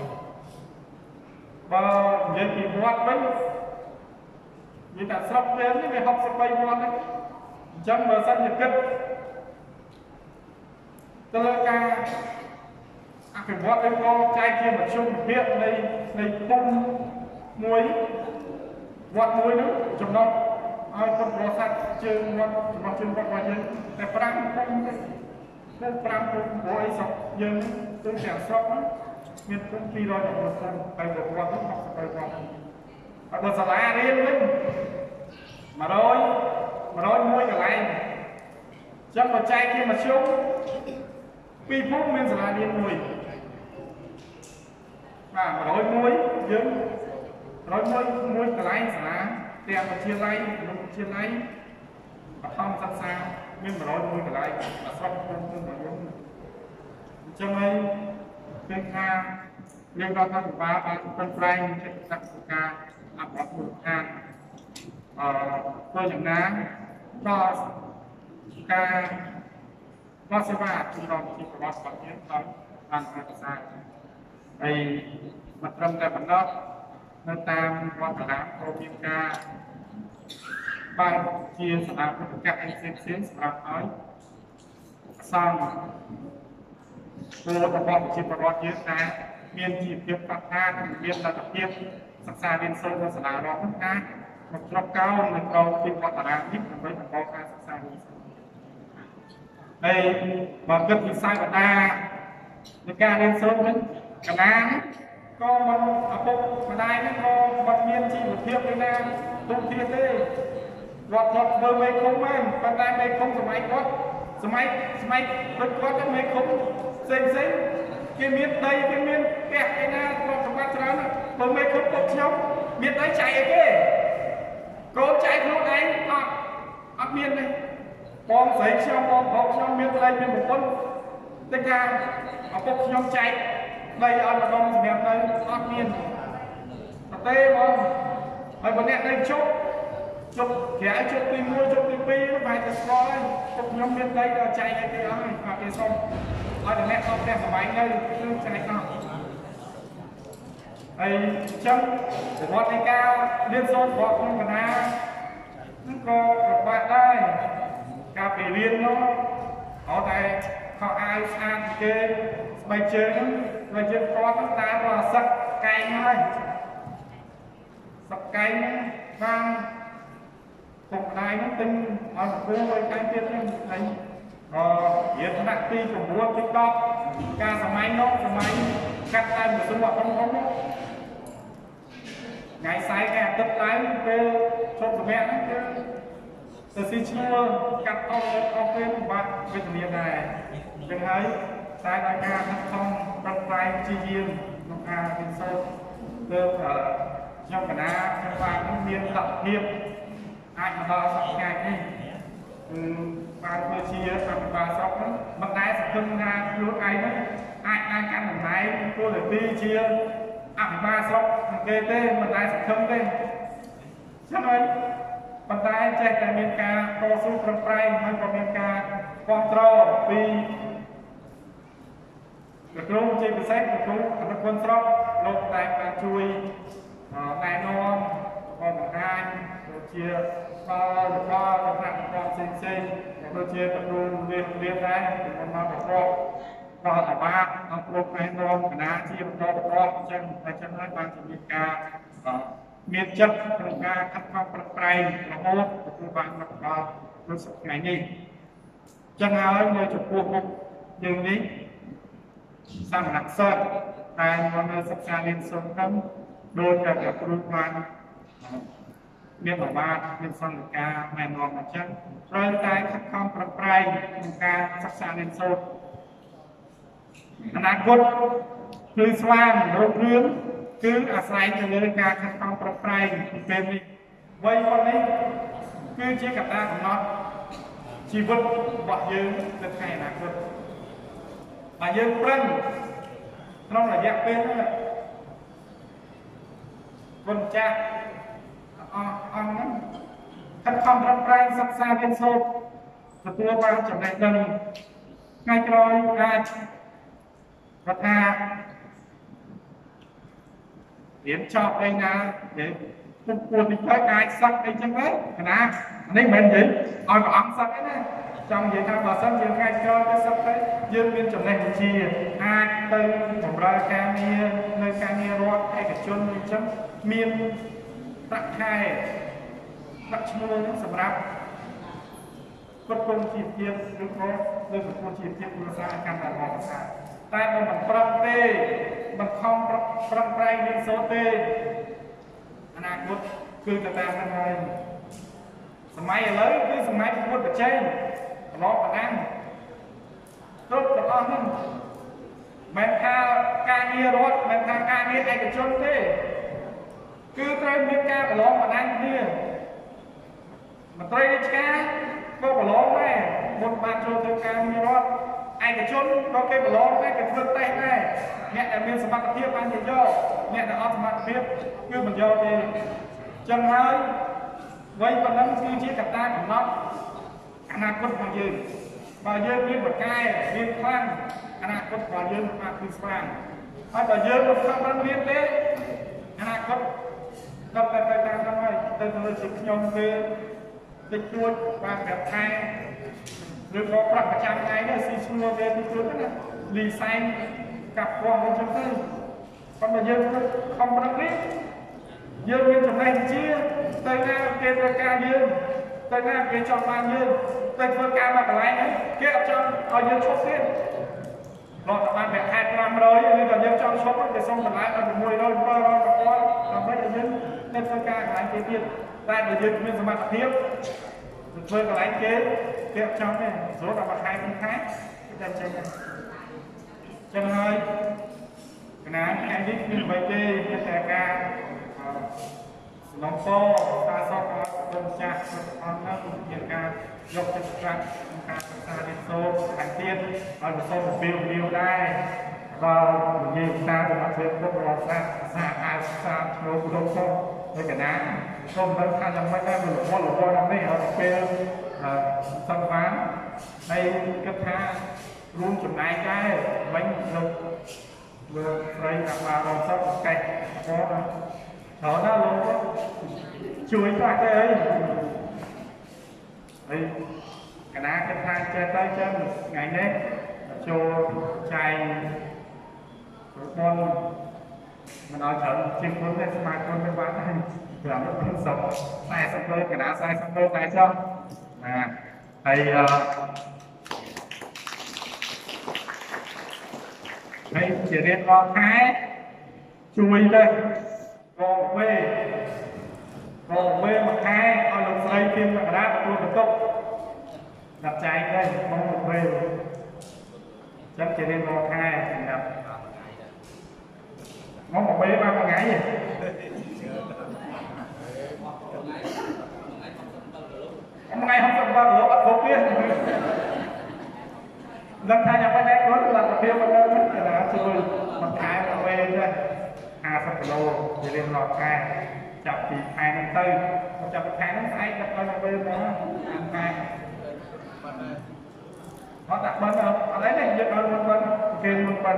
បើនិយាយពីវត្តវិញនិយាយតែស្រុកវិញនេះវាហុកសិបបីវត្តហ្នឹងអញ្ចឹងបើសិនជាគិតទៅលើការអភិវឌ្ឍទៅក៏ចែកជាមធ្យមភាពនៃនៃភូមិមួយវត្តមួយនោះចំណុចឲ្យពុទ្ធបរិស័ទជើងវត្តចំណុចជើងវត្តរបស់យើងតែប្រាំភូមិទេគឺប្រាំភូមិព្រោះអីស្រុកយើងគឺទាំងស្រុកមានភូមិពីររយភូមិហើយទៅវត្តនោះហកសិបវត្តហើយបើសាលារៀនវិញមួយរយមួយរយមួយកន្លែងចឹងបើចែកជាមធ្យមពីរភូមិមានសាលារៀនមួយបាទមួយរយមួយយើងមួយរយមួយមួយកន្លែងសាលាទាំងវិទ្យាល័យក្នុងវិទ្យាល័យបឋមសិក្សាមានមួយរយមួយកន្លែងអាស្រ័យក្នុងក្នុងយើងអញ្ចឹងហើយគឺថាយើងរដ្ឋាភិបាលបានប្រឹងប្រែងចេញកាត់ការអភិវឌ្ឍមូលដ្ឋានអឺធ្វើយ៉ាងណាដល់ការវត្តសេវាជំរុញជីវប្រវត្តិរបស់យើងដល់បានប្រសើរហើយមិនត្រឹមតែប៉ុណ្ណោះនៅតាមវត្តអារាមក៏មានការបានជាស្ថាបនិកផ្សេងផ្សេងសម្រាប់ឲ្យសង់គោលរបស់ជីវប្រវត្តិយើងថាមានជីវភាពខ្វះខាតមានលទ្ធភាពសិក្សារៀនសូត្រនៅសាលារដ្ឋនោះថាមកជ្រកកោននៅក្នុងទីវត្តអារាមនេះដើម្បីបន្តការសិក្សារៀនសូត្រហើយបើគិតវិស័យបណ្ដានៃការរៀនសូត្រនេះកណ្ដាលក៏មិនឪពុកម្ដាយនេះក៏មិនមានជីវភាពឯណាទុកទៀតទេគាត់គាត់ធ្វើមេឃុំមែនប៉ុន្តែមេឃុំសម័យគាត់សម័យសម័យដូចគាត់ទៅមេឃុំផ្សេងផ្សេងគេមានដីគេមានផ្ទះឯណាគាត់សម្បត្តិច្រើនបើមេឃុំពុកខ្ញុំមានដីចែកអីគេកូនចែកខ្លួនឯងអត់អត់មានទេបងស្រីខ្ញុំបងប្រុសខ្ញុំមានដីមានប្រពន្ធតែថាឪពុកខ្ញុំចែកដីឲ្យម្ដងសម្រាប់នៅអត់មានទេបងហើយបើអ្នកនៅជប់ជប់ក្រៅជប់ទីមួយជប់ទីពីរនោះបែរទៅស្គាល់ហើយជប់ខ្ញុំមានដីដល់ចែកឲ្យគេអស់ហើយបាទគេសុំឲ្យតែអ្នកអត់ផ្ទះសម្បែងនៅគឺចែកអស់ហើយអញ្ចឹងប្រវត្តិនៃការរៀនសូត្ររបស់ក្នុងកណ្ដាលហ្នឹងក៏ពិបាកដែរការពីរៀននោះអត់តែខោអាវស្អាតគេស្បែកជើងហ្នឹងវាយើងគាត់ហ្នឹងតាមរសឹកកែងហើយសឹកកែងបានពុកម្ដាយហ្នឹងទិញឲ្យគ្រូឲ្យកែងទៀតហ្នឹងហើយអឺរៀនថ្នាក់ទី9ទី10ការសម័យនោះសម័យកាត់តែមធ្យមអត់ធំធំហ្នឹងថ្ងៃស្អែកអាទិត្យឡើងពេលជប់សម្រាប់ហ្នឹងគឺទៅស៊ីឈ្មោះកាត់អស់អស់ពេលពិបាកវេទនាដែរអញ្ចឹងហើយតែដោយការខិតខំប្រឹងប្រែងជាយាមក្នុងការរៀនសូត្រទៅខ្ញុំកណាខ្ញុំបានមានលទ្ធភាពអាចមកដល់សប្តាហ៍នេះគឺបានធ្វើជាអភិបាលស្រុកហ្នឹងមិនដែលសង្ឃឹមថាខ្លួនឯងហ្នឹងអាចអាចកាន់តំណែងធ្វើទៅទីជាអភិបាលស្រុកនឹងគេទេមិនដែលសង្ឃឹមទេចឹងហើយប៉ុន្តែចេះតែមានការតស៊ូប្រឹងប្រែងហើយក៏មានការគ្រប់គ្រងពីលោកគ្រូជាពិសេសលោកគ្រូអនុគុណស្រុកលោកតែបានជួយណែនាំបងបង្ហាញដូចជាដល់របបរដ្ឋាភិបាលផ្សេងផ្សេងដូចជាលោកគ្រូរៀនរៀនដែរខ្ញុំមកប្រកបដល់អាបាតអង្គលោកណែនាំគណៈជាបន្តប្រកបអញ្ចឹងតែចឹងហើយបានជាមានការមានចិត្តក្នុងការខិតខំប្រឹងប្រែងរហូតទទួលបានលទ្ធផលក្នុងសប្តាហ៍នេះចឹងហើយនៅចំពោះមុខយើងនេះសមណសិស្សតែមកនៅសិក្សារៀនសូត្រហ្នឹងដោយតែគ្រូបានមានប្រមាថមានសន្និការណែនាំអញ្ចឹងត្រូវតែខិតខំប្រឹងប្រែងក្នុងការសិក្សារៀនសូត្រអនាគតគឺស្វាងរុងរឿងគឺអាស្រ័យទៅលើការខិតខំប្រឹងប្រែងពីពេលនេះវ័យប៉ុណ្នេះគឺជាកត្តាកំណត់ជីវិតរបស់យើងនៅថ្ងៃអនាគតបើយើងប្រឹងក្នុងរយៈពេលហ្នឹងគុណចាស់អស់អង្គហ្នឹងខិតខំប្រឹងប្រែងសិក្សារៀនសូត្រទទួលបានចំណេះដឹងថ្ងៃក្រោយអាចគាត់ថារៀនចប់អីណានិយាយពុកពួនទីទៅអាចសឹកអីចឹងទៅណានេះមិនមែននិយាយឲ្យព្រះអង្គសឹកទេណា trong vậy tham bảo sân dương khai cho cái sắp tới dương biên chuẩn này chi hai tênของเราการเงินในการเงินรอดให้กับชนชั้นเมียนตักไข่ตักชั่วโมงสำหรับก็คงจีบเทียบหรือเพราะเรื่องของคนจีบเทียบคุณสาการแต่งงานศาสตร์แต่มันปรับเต้มันคล่องปรับไปเงินโซเต้อนาคตคือจะตามกันเลยสมัยเลยคือสมัยพุทธเจ้าร้องกันนั่งรถกับอ้อมมันทาการเงินรถมันทาการเงินไอ้กระชนเต้คือใครมีการร้องกันนั่งเนี่ยมันใครจะแก่ก็ร้องได้บนบานโจทย์การเงินรถไอ้กระชนก็แค่ร้องได้กับเพื่อนเต้ได้เนี่ยแต่มีสมัครเทียบอันเดียวเนี่ยแต่เอาสมัครเทียบคือมันย่อเองจังเลยไว้ตอนนั้นคือชี้กับตาของน็อตอนาคตของยืนมายืนยืนบนกายยืนคลั่งอนาคตของยืนมาคือสว่างถ้าแต่ยืนบนข้างบนเรียนเละอนาคตก็ไปไปตามทำไมเติมเลยสิยมคือติดตัววางแบบไทยหรือพอปรับประจำไงเนี่ยซีซัวเวทีตัวนั่นน่ะรีไซน์กับกองเป็นจังเลยพอมายืนคอมประดิษฐ์ยืนยืนตรงไหนเชี่ยเตยหน้าเกณฑ์การยืนเตยหน้าเกณฑ์จอมบานยืนเตยเพื่อการมาอะไรนะเกี่ยวจอมเอายืนชกเส้นรอตะวันแบบไทยตามเลยยืนกับยืนจอมชกก็จะส่งตะวันเอาไปมวยเราเราเราตะวันเราไม่ได้ยืนในเพื่อการอะไรเกี่ยวแต่เดี๋ยวยืนมีสมาธิเทียบเพื่ออะไรเกี่ยวเกี่ยวจอมเนี่ยโซ่ตะวันไทยเป็นไทยจะเจนจังเลยขณะแข่งที่มีใบเต้เป็นแต่การน้องโซ่ตาซอกคนจักตอนนั้นเกี่ยวกับยกจักรการศึกษาในโซ่แข่งเตี้ยเอาโซ่ฟิลฟิลได้เรายิงตาเป็นมาเชื่อพวกเราสร้างสร้างอาสาโลกโลกโซ่ในขณะส้มนั้นถ้ายังไม่ได้หลวงพ่อหลวงพ่อทำไม่เอาเป็นสัมพันธ์ในกระทารุ่นจุดไหนได้ไว้ลงเมื่อไรกลับมาเราสักไก่เพราะเขาหน้าลงก็ช่วยฝากได้เลยไอ้คณะกระทาเจ้าใต้เจ้าไงเนี่ยโชว์ใจบอลมันเอาเฉินชิมคนได้สมาคนเป็นบ้านให้เผื่อมันเป็นสองใส่สักเลยคณะใส่สักเลยใส่เจ้าอ่าไอ้ให้เขียนเรียนรอท้ายช่วยเลยรอเว้รอเว้มาท้ายเอาลงใส่พิมพ์กระดาษตัวกระตุกดับใจเลยมองหมดเว้ฉันเขียนเรียนรอท้ายนะครับมองหมดเว้มาเป็นไงทำไงkhông sắp bao lỗ bắt hộp biết lần thay nhà bên đây có là tập phiêu bên đây rất là chui mặt thái là quê đây hai sắp lô thì lên lọt hai chập thì hai năm tư một chập hai năm hai chập coi là bên đó ăn hai nó đặt bên không ở đấy này giờ coi bên bên kêu bên bên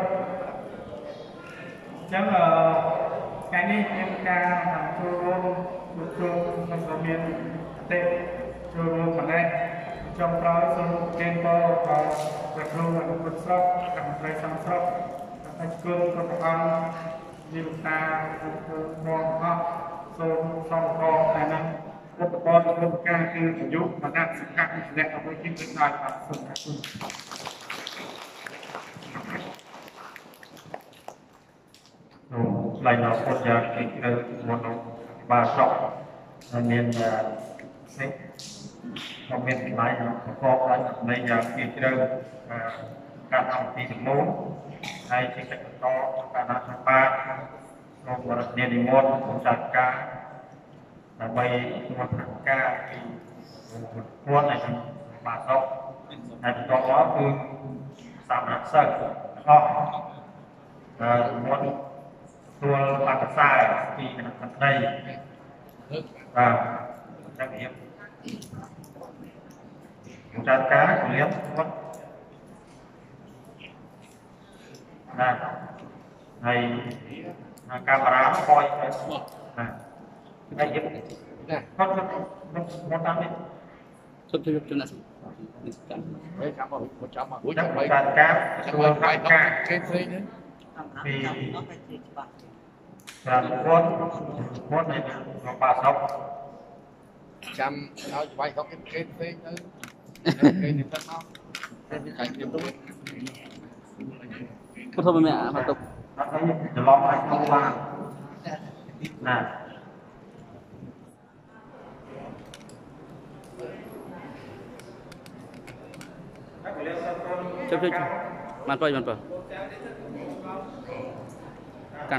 chắc là cái đi em ca làm chua luôn chua chua trong có miền tết chua luôn ở đây trong đó xong kem bò và đặc luôn là một con sóc làm cái xong sóc cái cơm con ăn nhiều ta ngon ngon xong xong con này nè một con một caคือยุมานั่งสักพักแล้วเอาไปกินเป็นนายผัดส่งคุณหลายเราคนอยากกินเลยมันบาสอกเนียนนี่คอมเมนต์หลายเนาะก็หลายในอยากกินเลยการทำตีสมุนในที่จะต่อการนัดปาลงวันเนียนมดจัดการไปวันทำการที่พวกในบาสอกในตอนนั้นคือสามนักศึกษาก็วันตัวปากกาที่มันได้và trách nhiệm chặt cá của liếp mất này này camera nó coi này đây giúp này con con con con đi chụp chụp chụp mấy trăm mà một trăm mà chắc phải cần cáp chua khắc cả cái phê nữa vì là một một này nó ba sóc trăm nó vay có cái cái phê nữa cái niệm tân không cái cái niệm đúng Không thôi mẹ mà tục. nó thấyจะลองให้เข้าบ้างนะ Chấp chấp màn quay màn bờ căn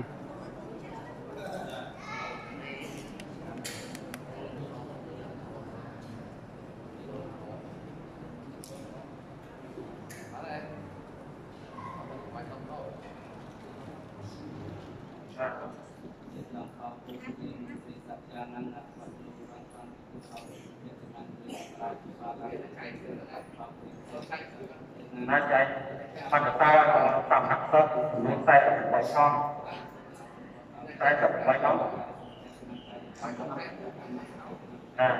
น่าใจมันจะตายต่ำหนักเติมหัวใจกับใบช่องใจกับใบช่องอ่า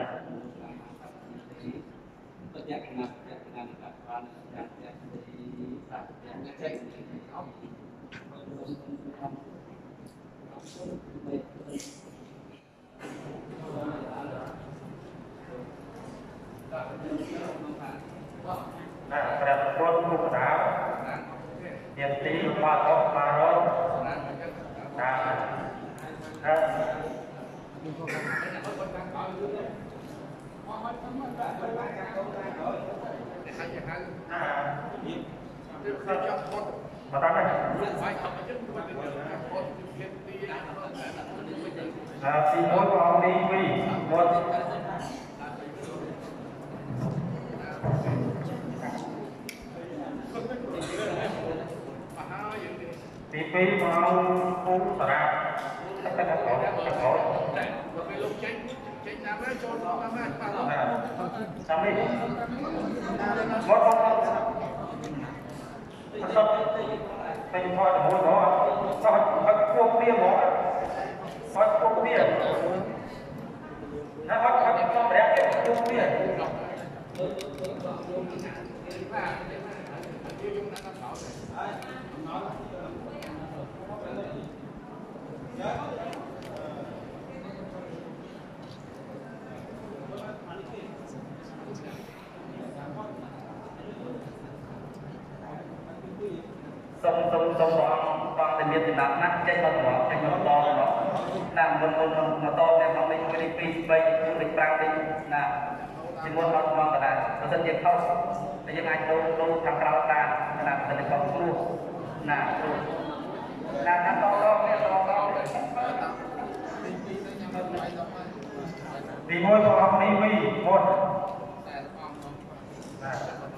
น่าแสดงรถลูกสาวเตรียมตีมาโต๊ะมารถน่าน่ามาตั้งไหนตีมดเอาดีวีมดตีปีมาเอาปูสระถ้าเป็นของจะขอทำนี่มดมดถ้าเป็นพ่อจะมดหมอถ้าเขาพวกเบี้ยหมอเขาพวกเบี้ยนะเขาเขาต้องแบกพวกเบี้ยส่งส่งส่งบอกบอกเป็นเดือนหนักนักใจตลอดใจมันตลอดเนาะน้ำมันมันมันมาตอเนี่ยมันไม่ไม่ได้ปีไปไม่ปรางไปนะจิมวนเรามองกระดาษเราจะเจ็บเข้าแต่ยังไงเราเราทำเราตาขนาดเป็นความกลัวนะนะนั่นต้องต้องเนี่ยต้องต้องดีมวยตัวเอานี้วิ่งหมดนะ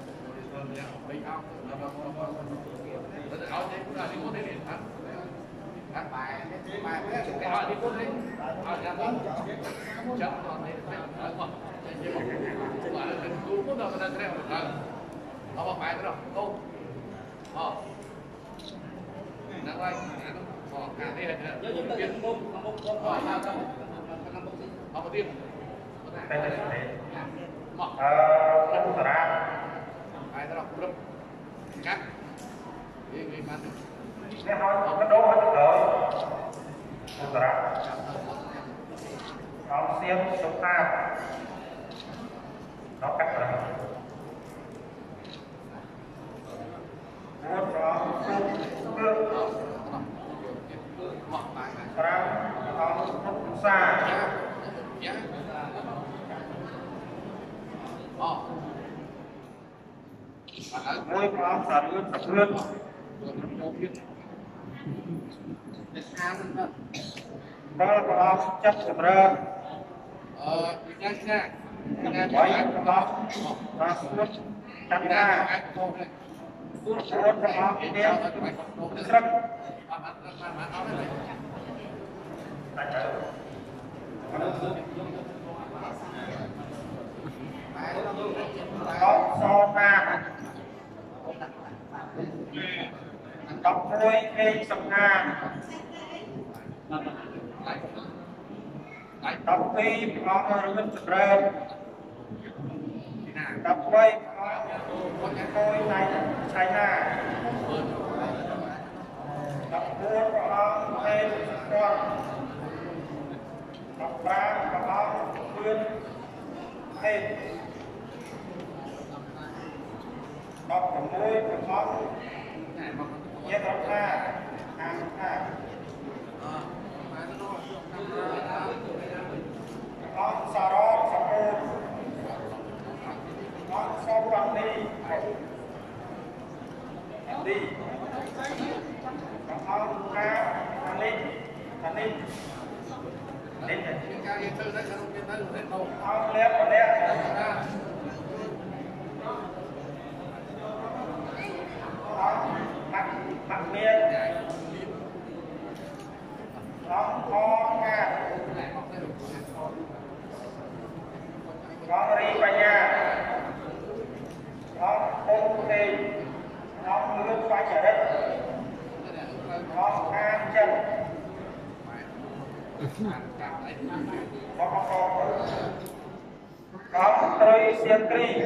เอาที่คุณอาที่คุณได้เห็นครับครับไปไปเพื่อจะเอาที่คุณได้เอาอย่างนี้จับตอนนี้แล้วก็จะยิ่งว่าเป็นดูคุณเราเป็นอะไรกันเอาไปแล้วก็อ๋อนั่งไว้บอกการนี้เนี่ยเยอะๆเปลี่ยนมุมมุมมุมเอาเอาเอามาที่เป็นอะไรเหมาะเอ่อนักศึกษาไปแล้วครับครับนี่นี่มันเนี่ยเขาเขาโดนเขาจะเกิดนักศึกษาเขาเสียงสุภาพเขากัดอะไรพูดร้องพูดเพื่อครับเขาพูดซ่าอ๋อมวยพร้อมสารเลือดเลือดก็พร้อมจับสำเร็จเออยังแค่ยังไว้พร้อมมาสุดจับหน้าพูดพูดพร้อมเดียวสรักเขาโซนากับมวยเองสำคัญกับปีพร้อมเรื่องสำเร็จกับ đập quay có những tôi này chạy na đập buôn có ông thêm con đập ba có ông khuyên thêm đập có môi có ông nhét đập ha hàng ha ông xà rô xà rô ông xô bằng đi đi ông ca thằng linh thằng linh linh ông lép và lép ông mặt mặt miên ông kho ca ông ri và nhà ông bông thì ông lướt qua nhà đất ông an chân ông ông tươi xiên tri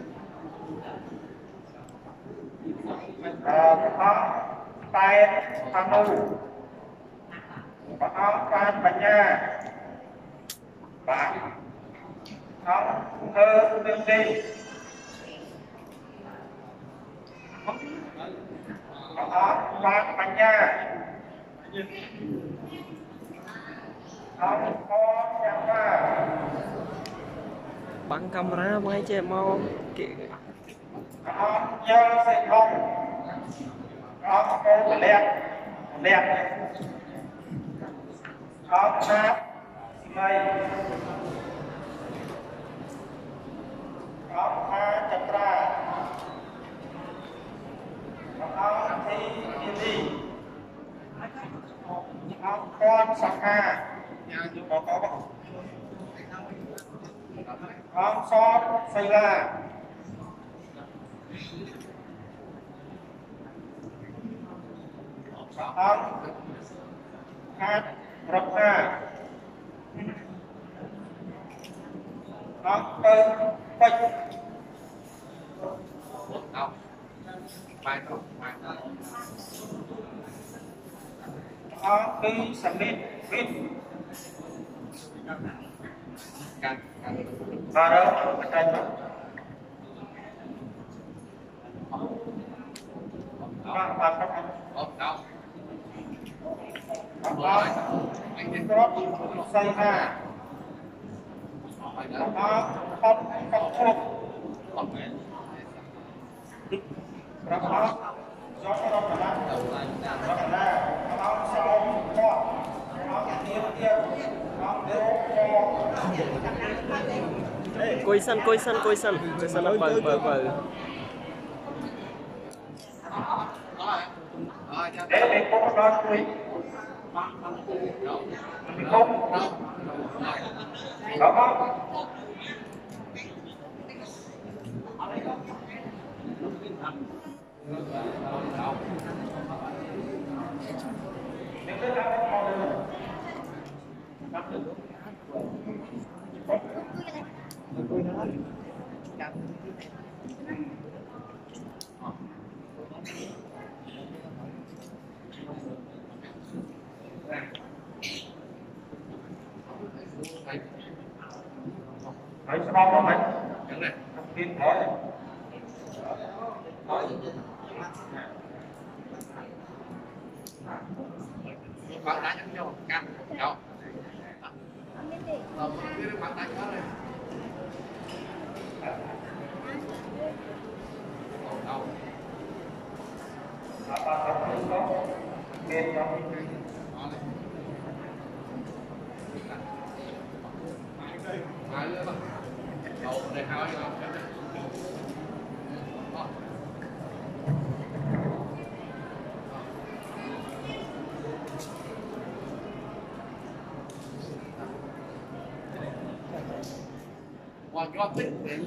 ông tay thằng nu ông phan bạch nha bạn ông thơ tương đi ông phan bạch nha ông có chẳng ba bắn camera mấy che mau kệ ông nhớ sẽ không ông có lẹt lẹt ông hát mây ông hát chặt ra ông thi yên đi ông con sạc hà có có có ông xót xây la ông hát rập na ông cơ bạch ông đi sẵn đi vít và đó ở đây và và các anh ông xây ha ông không không thuộcรับเขาย้อนเราไปนะเราไปนะเราสาวก็เราเทียบเทียบเราเดี๋ยว cối săn cối săn cối săn cối săn nó bờ bờ bờ để mình cũng có quý mình không có không Hãy subscribe cho kênh Ghiền Mì Gõ để không bỏ lỡ những video hấp Còn cho tích đến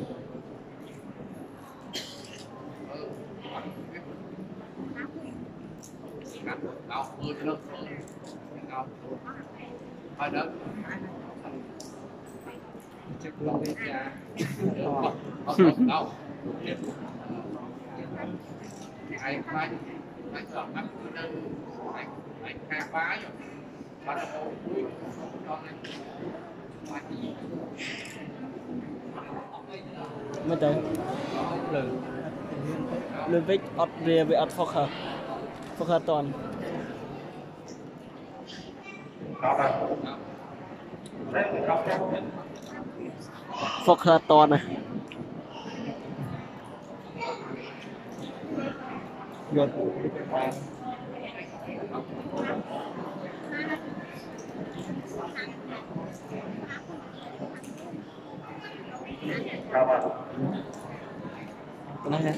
đâu mười nữa đâu phải đó đâu anh anh anh chọn anh anh anh khai phá rồi bắt đầu cho anh mất rồi lừng lừng vích ọt rìa với ọt phọc hả phọc hả toàn phọc hả toàn này Good. Cái này nè.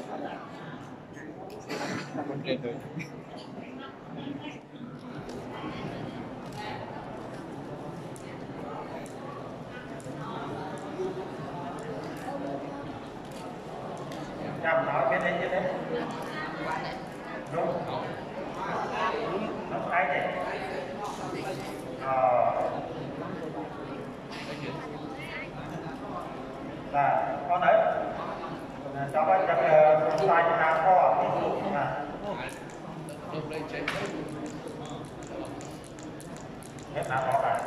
Chào nói cái này chứ đấy. Đúng. Đúng cái này. Ờ. Là con đấy. Cho bạn chắc là sai cho nào kho. À. Hết nào có cả.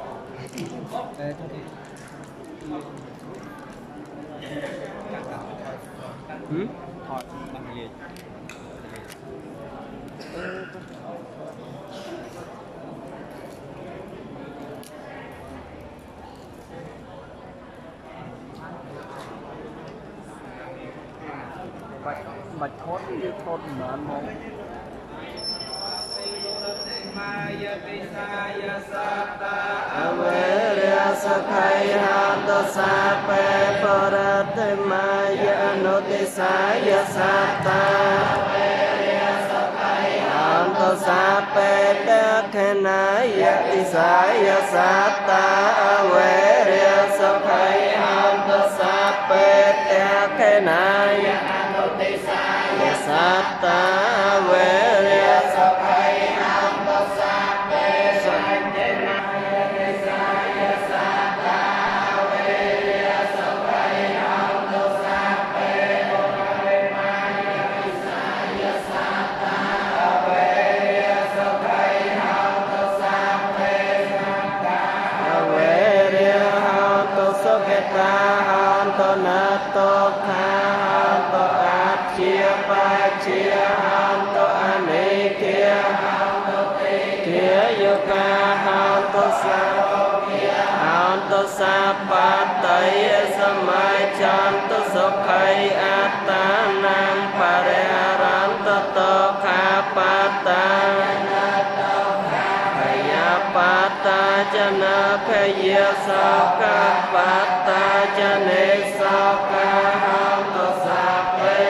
Ừ? Thôi, bằng gì? Bạch bạch khốt với khốt mà ăn mong Averia Sakai Hanta Sape Parate Maya Notisaya Sata Averia Sakai Hanta Sape Tekhenaya Tisaya Sata Averia Sakai Hanta Sape Tekhenaya Notisaya Sata Averia Sakai Hanta Sape Sapataya samacanta sokhay atanam pararanta tokapata Hayapata jana phaya sokapata jane sokahanta sape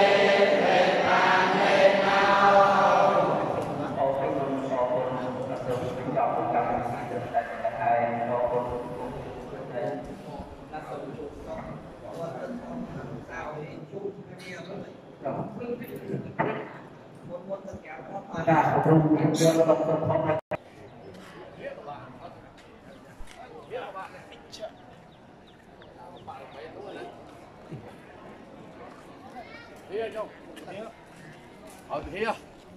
Here, Joe. Out here.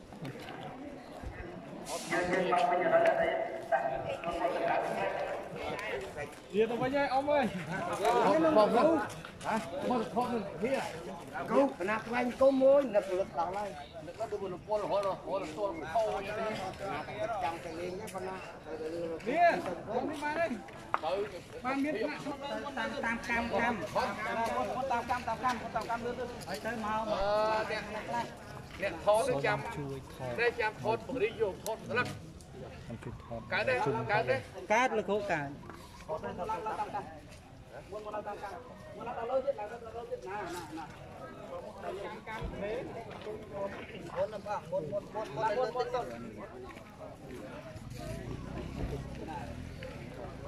Đi tao với nhau ông ơi. Không không. Hả? Một một here. Câu, nạp anh câu môi, nạp lực đảo này. Lực nó được một con hồi rồi, hồi rồi tôi khâu như thế. Chẳng thể lên nhé con nào. Đi, không đi mai đây. Ban biết tam tam cam cam. Con tam cam tam cam, con tam cam đưa đưa. Tới mau. Ờ, nè. Nè thò tới chăm. Đây chăm thò bự đi vô thò lắm. Cái đây, cái đây. Cát là khổ cả.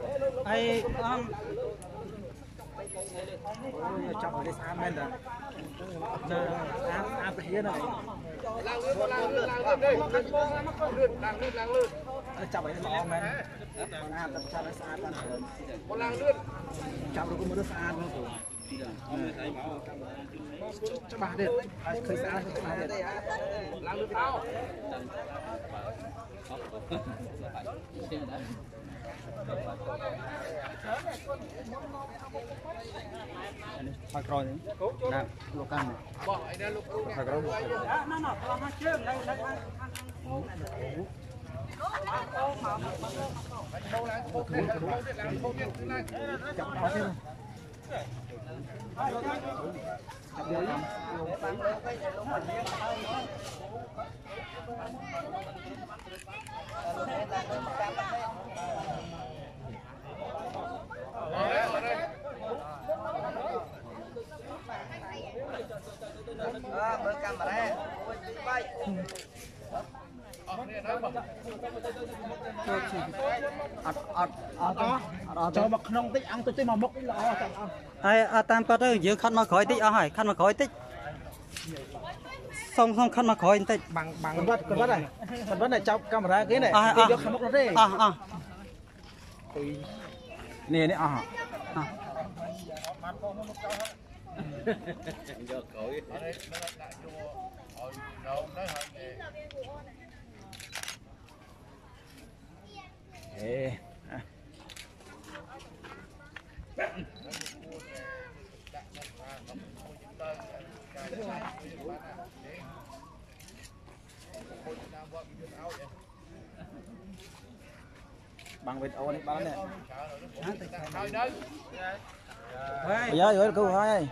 Ai ông chọc ở đây xa men rồi. à à phải hiên này lang lươn lang lươn lang lươn đây lươn lang lươn lang lươn chào bạn nó men à tập chào nó xa tan con lang lươn chào nó cũng mới xa nữa rồi cho bà điện khơi xa cho bà điện lang lươn tao phải rồi đấy nè lục ăn bỏ ai ra lục phải rồi nó nó nó nó chưa đây đây đâu là không thể không thể làm không biết này chậm đó thêm ở đây à bên camera bay ở đây đó bỏ ọt ọt ọt ọt cho bậc nông tích ăn tôi tôi mà bốc cái lọ chẳng ăn ai à tam pa tới giữ khăn mà khỏi tích ở hải khăn mà khỏi tích xong xong khăn mà khỏi tích bằng bằng con vật con vật này con vật này trong camera cái này à đi à được khăn bốc nó đi à à nè nè à à ở đây nó lại vô ở đâu đấy hả ê bằng vịt ô này bán này thôi đấy bây giờ rồi cứu hai